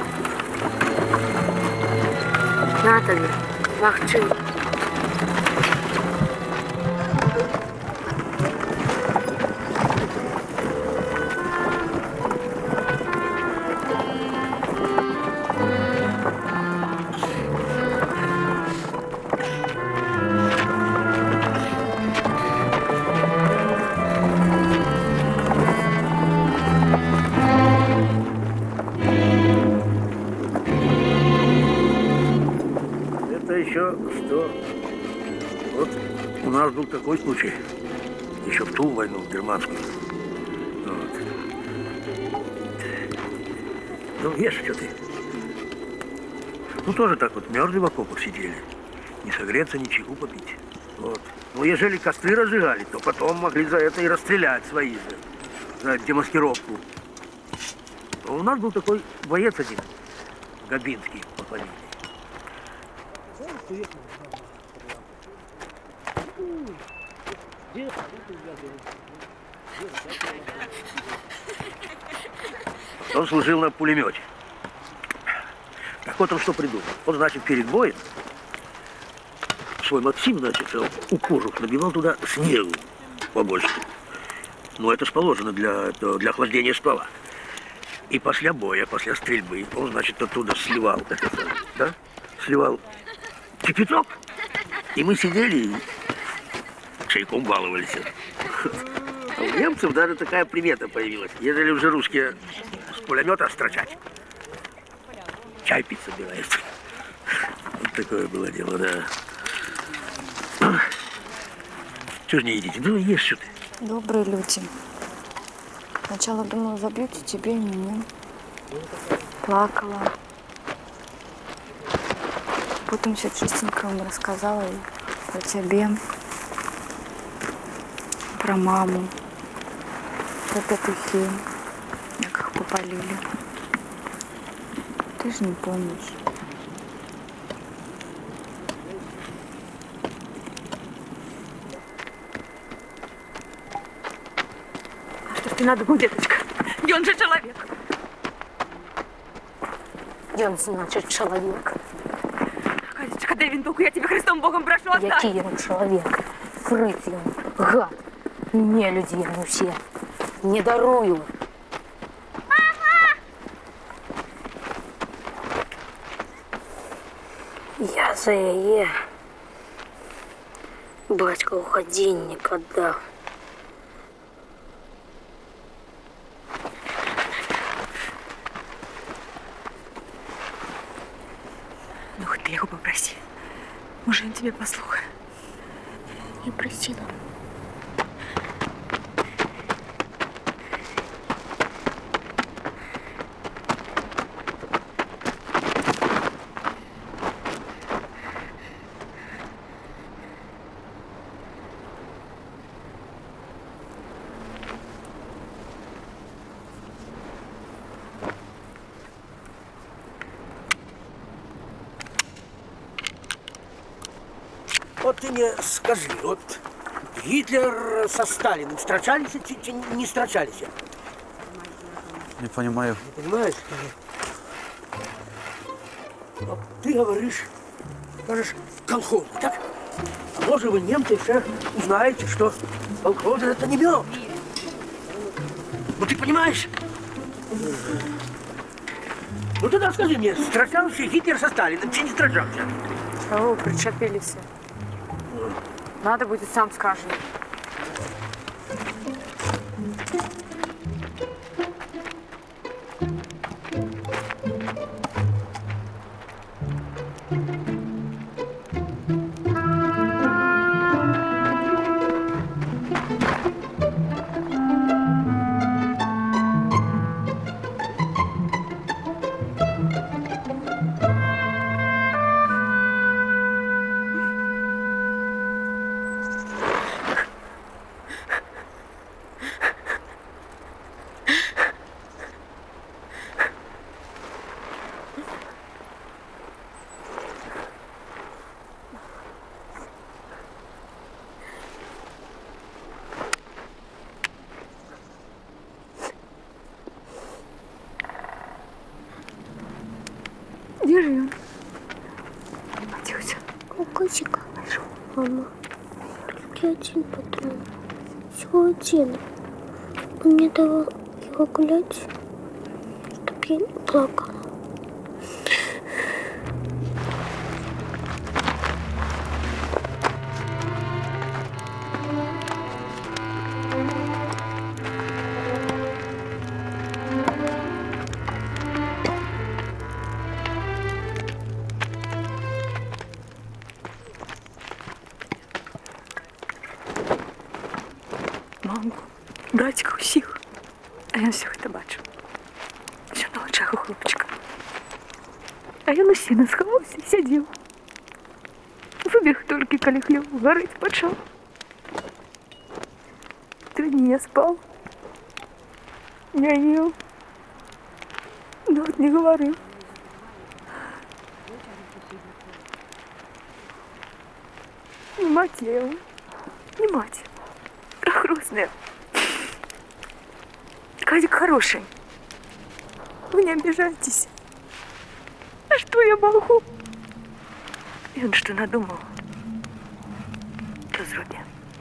На тебе, махчи. Еще что? Вот у нас был такой случай. Еще в ту войну, в германскую. Вот. Ну, ешь, что ты. Ну, тоже так вот мерзли в окопах сидели. Не согреться, ни чайку попить. Вот. Но ежели костры разжигали, то потом могли за это и расстрелять свои же. За демаскировку. Но у нас был такой боец один, Габинский, по фамилии. Он служил на пулемете. Так вот он что придумал. Он, значит, перед боем свой Максим, значит, у кожух набивал туда снегу побольше. Ну, это ж положено для, для охлаждения ствола. И после боя, после стрельбы, он, значит, оттуда сливал, это, да? Сливал кипяток. И мы сидели и чайком баловались. А у немцев даже такая примета появилась. Ежели уже русские с пулемета строчать, чай пить собираются. Вот такое было дело, да. Чего ж не едите? Ну, ешь что ты. Добрые люди. Сначала думала, забьют и тебе, и меня. Плакала. Потом все чистенько вам рассказала и про тебя, про маму, про петухи, как их попалили. Ты же не помнишь. А что ж ты надумал, деточка? И он же человек. И он, значит, человек. Катечка, дай винтовку, я тебе Христом Богом прошу, отдай. Який он человек? Фрыц он, гад. Не люди ему все. Не дарую. Я за яе батька у ходильник отдал. Ну, хоть ты его попроси. Может, он тебе послухает. Не просила. Вот ты мне скажи, вот Гитлер со Сталиным встречались или не встречались? Не понимаю. Не понимаешь? Вот ты говоришь, скажешь, колхозы, так? А может вы, немцы, все узнаете, что колхозы это не мед. Ну ты понимаешь? Ну тогда скажи мне, встречался Гитлер со Сталиным, чи не встречался? Чего вы причепились? Надо будет, сам скажи. Где же он? Матюся. Кукусик. Мама, только один патрон. Всего один. Он мне давал его гулять, чтоб я не плакала. Маму, братика усіх. А я все це бачу. Що на очах у хлопчика. А я на сіно сховався і сидів. Вибіг тільки, коли хліб горить почав. Три дні я спав. Я їв. Навіть не говорив. Не мать я его. Не мать. А грустная. Кадик хороший. Вы не обижайтесь. А что я могу? И он что надумал? То зробит.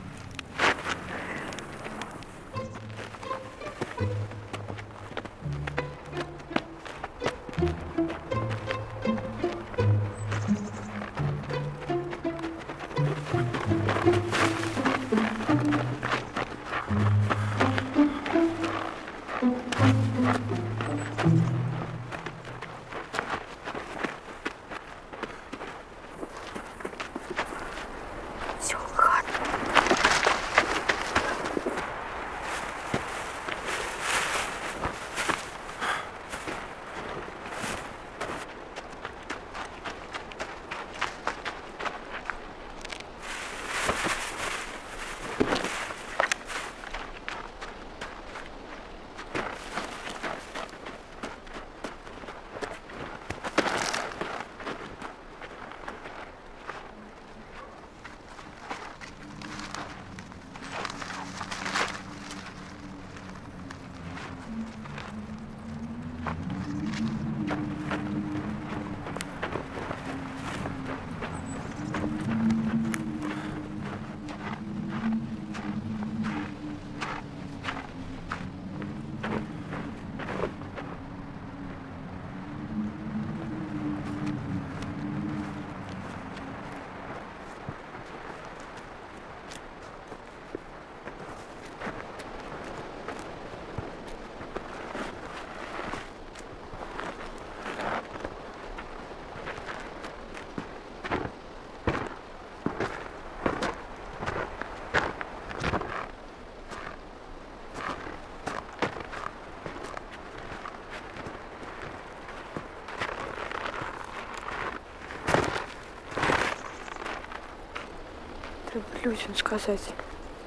Треба людям сказать.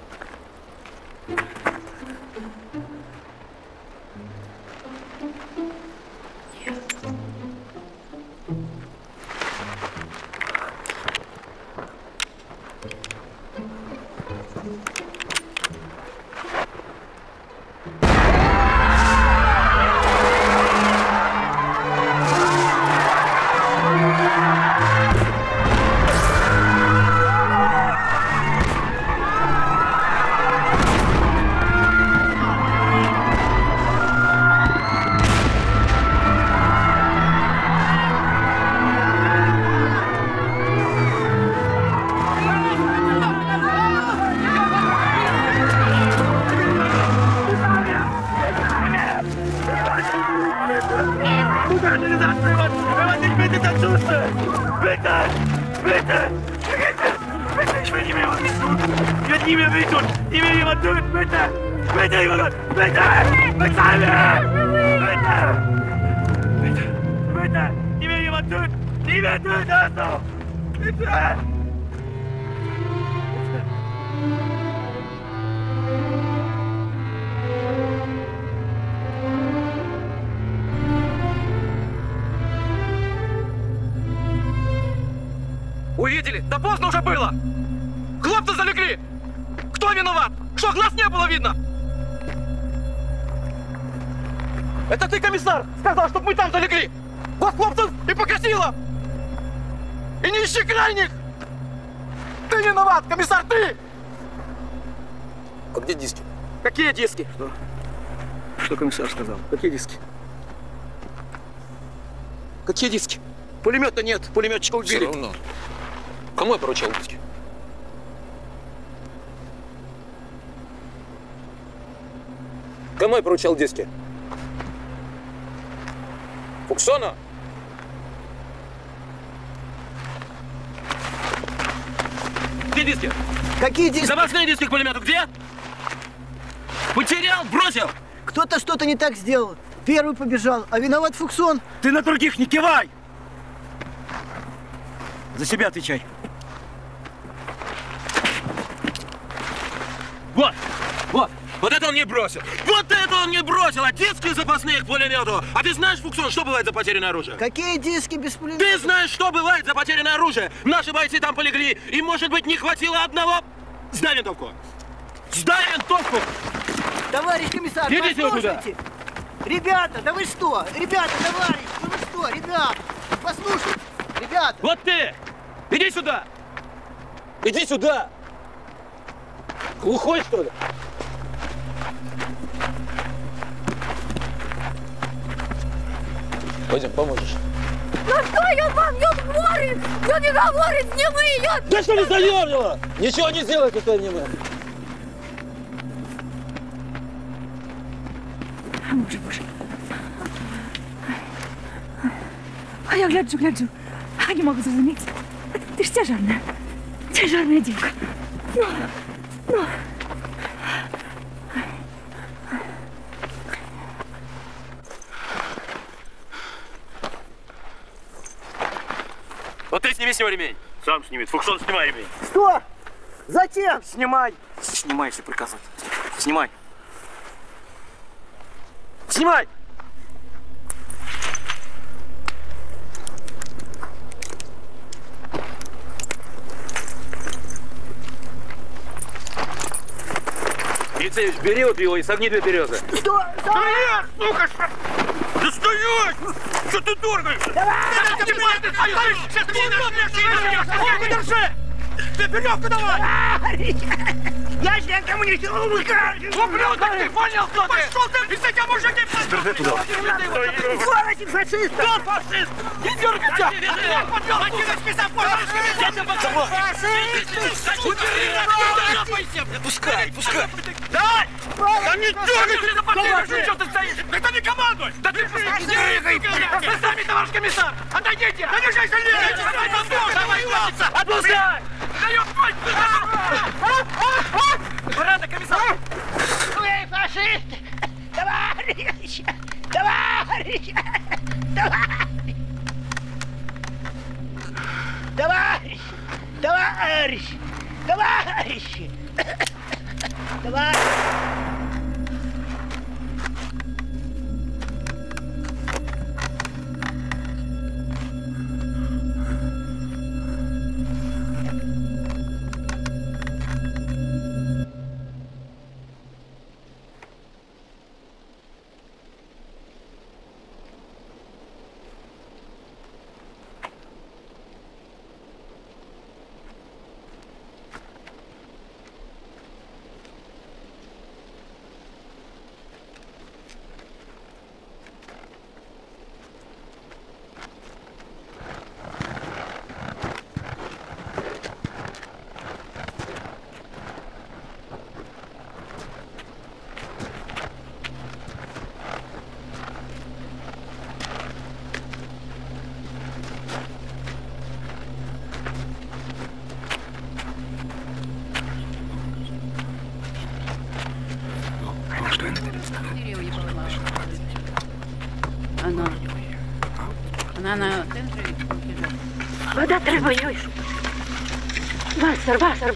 Увидели? Да поздно уже было! Хлопцы залегли! Кто виноват? Что, глаз не было видно? Это ты, комиссар, сказал, чтобы мы там залегли! Вот хлопцев и покосило! И не ищи крайних! Ты виноват, комиссар, ты! А где диски? Какие диски? Что? Что комиссар сказал? Какие диски? Какие диски? Пулемета нет, пулеметчика убили. Все равно. Кому я поручал диски? Кому я поручал диски? Фуксона? Где диски? Какие диски? Запасные диски к пулемету где? Потерял, бросил! Кто-то что-то не так сделал. Первый побежал, а виноват Фуксон. Ты на других не кивай! За себя отвечай. Вот, вот, вот это он не бросил. Вот это он не бросил, а диски запасные к пулемету. А ты знаешь, Фуксон, что бывает за потерянное оружие? Какие диски без пулемета? Ты знаешь, что бывает за потерянное оружие? Наши бойцы там полегли, и, может быть, не хватило одного. Сдай винтовку! Сдай винтовку! Товарищ комиссар, идите вы туда! Ребята, да вы что? Ребята, товарищ, да вы что? Ребят, послушайте, ребята! Вот ты! Иди сюда! Иди сюда! Глухой, что ли? Пойдем, поможешь. Ну что я вам, он говорит? Он не говорит, не вы, я... Да что не заернила? Ничего не сделает, это не мы. Боже, боже. А я гляджу, гляджу. А не могу зрозуміти. Ти ж тяжарна. Тяжарна дівка. Ну, ну. Вот ты сними с него ремень. Сам снимет. Фуксон, снимай ремень. Что? Зачем? Снимай. Снимай, если приказывают. Снимай. Снимай! Милицеевич, бери вот его и согни две березы. Что? Стоять, сука! Да стоять! Что ты дергаешься? Давай! Держи! Ты веревку давай! Я же никому не сел, Ублюдок, ты понял, кто ты? Пошел ты, из этих мужики! Держи туда. Сволочи, фашист! Кто фашист? Не дергайся! Подвел! Накидочки запомнил! Фашист! Пускай, пускай! Давай! Да не дергайся! Что ты стоишь? Это не командуй! Да ты не двигай! Вы сами, товарищ комиссар! Отойдите! Да не езжай сильнее! Давай, отпускай! Даем путь! Рада, комиссар! Вы фашисты! Товарищ! Товарищ! Товарищ! Товарищ! Товарищ! Товарищ! Товарищ! Она. Она на центре. Вода треба їй. Васер, Васер.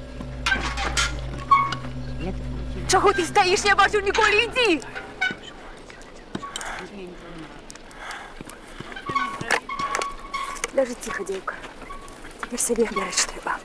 Чого ти стоїш? Я бачу, ніколи йди. Даже тихо, девка. Теперь себе беречь треба.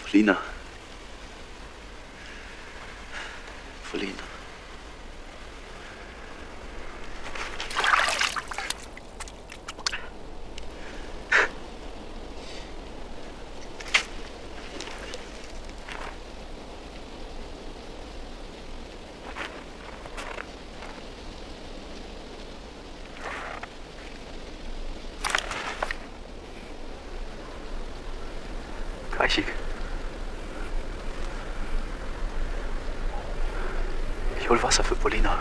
Полина. Полина. Kaşık. Ich hol Wasser für Polina.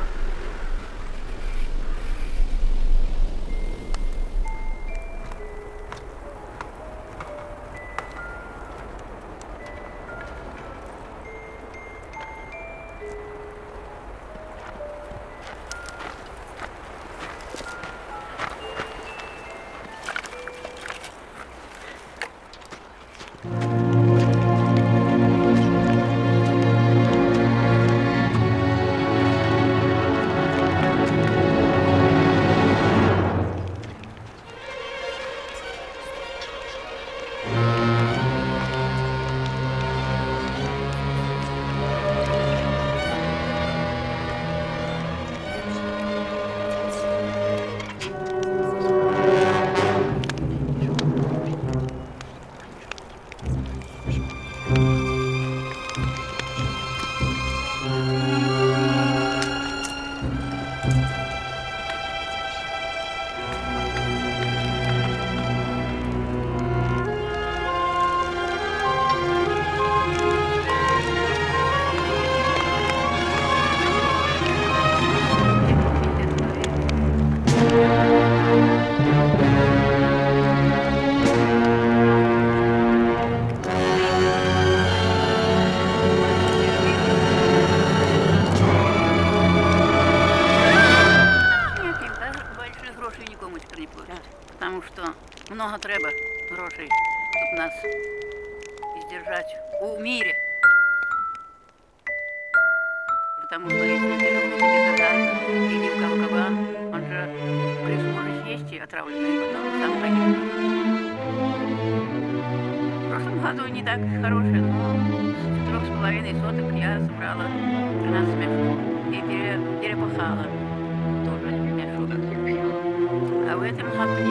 Потому что много треба грошей, чтобы нас издержать в мире. Потому что если ты тебе казан или у кого кабан, он же крысу может съесть и отравленный, потом сам погибнет. В прошлом году не так хорошее, но с трех с половиной соток я собрала тринадцать мешков и пере, перепахала тоже мешок. А в этом году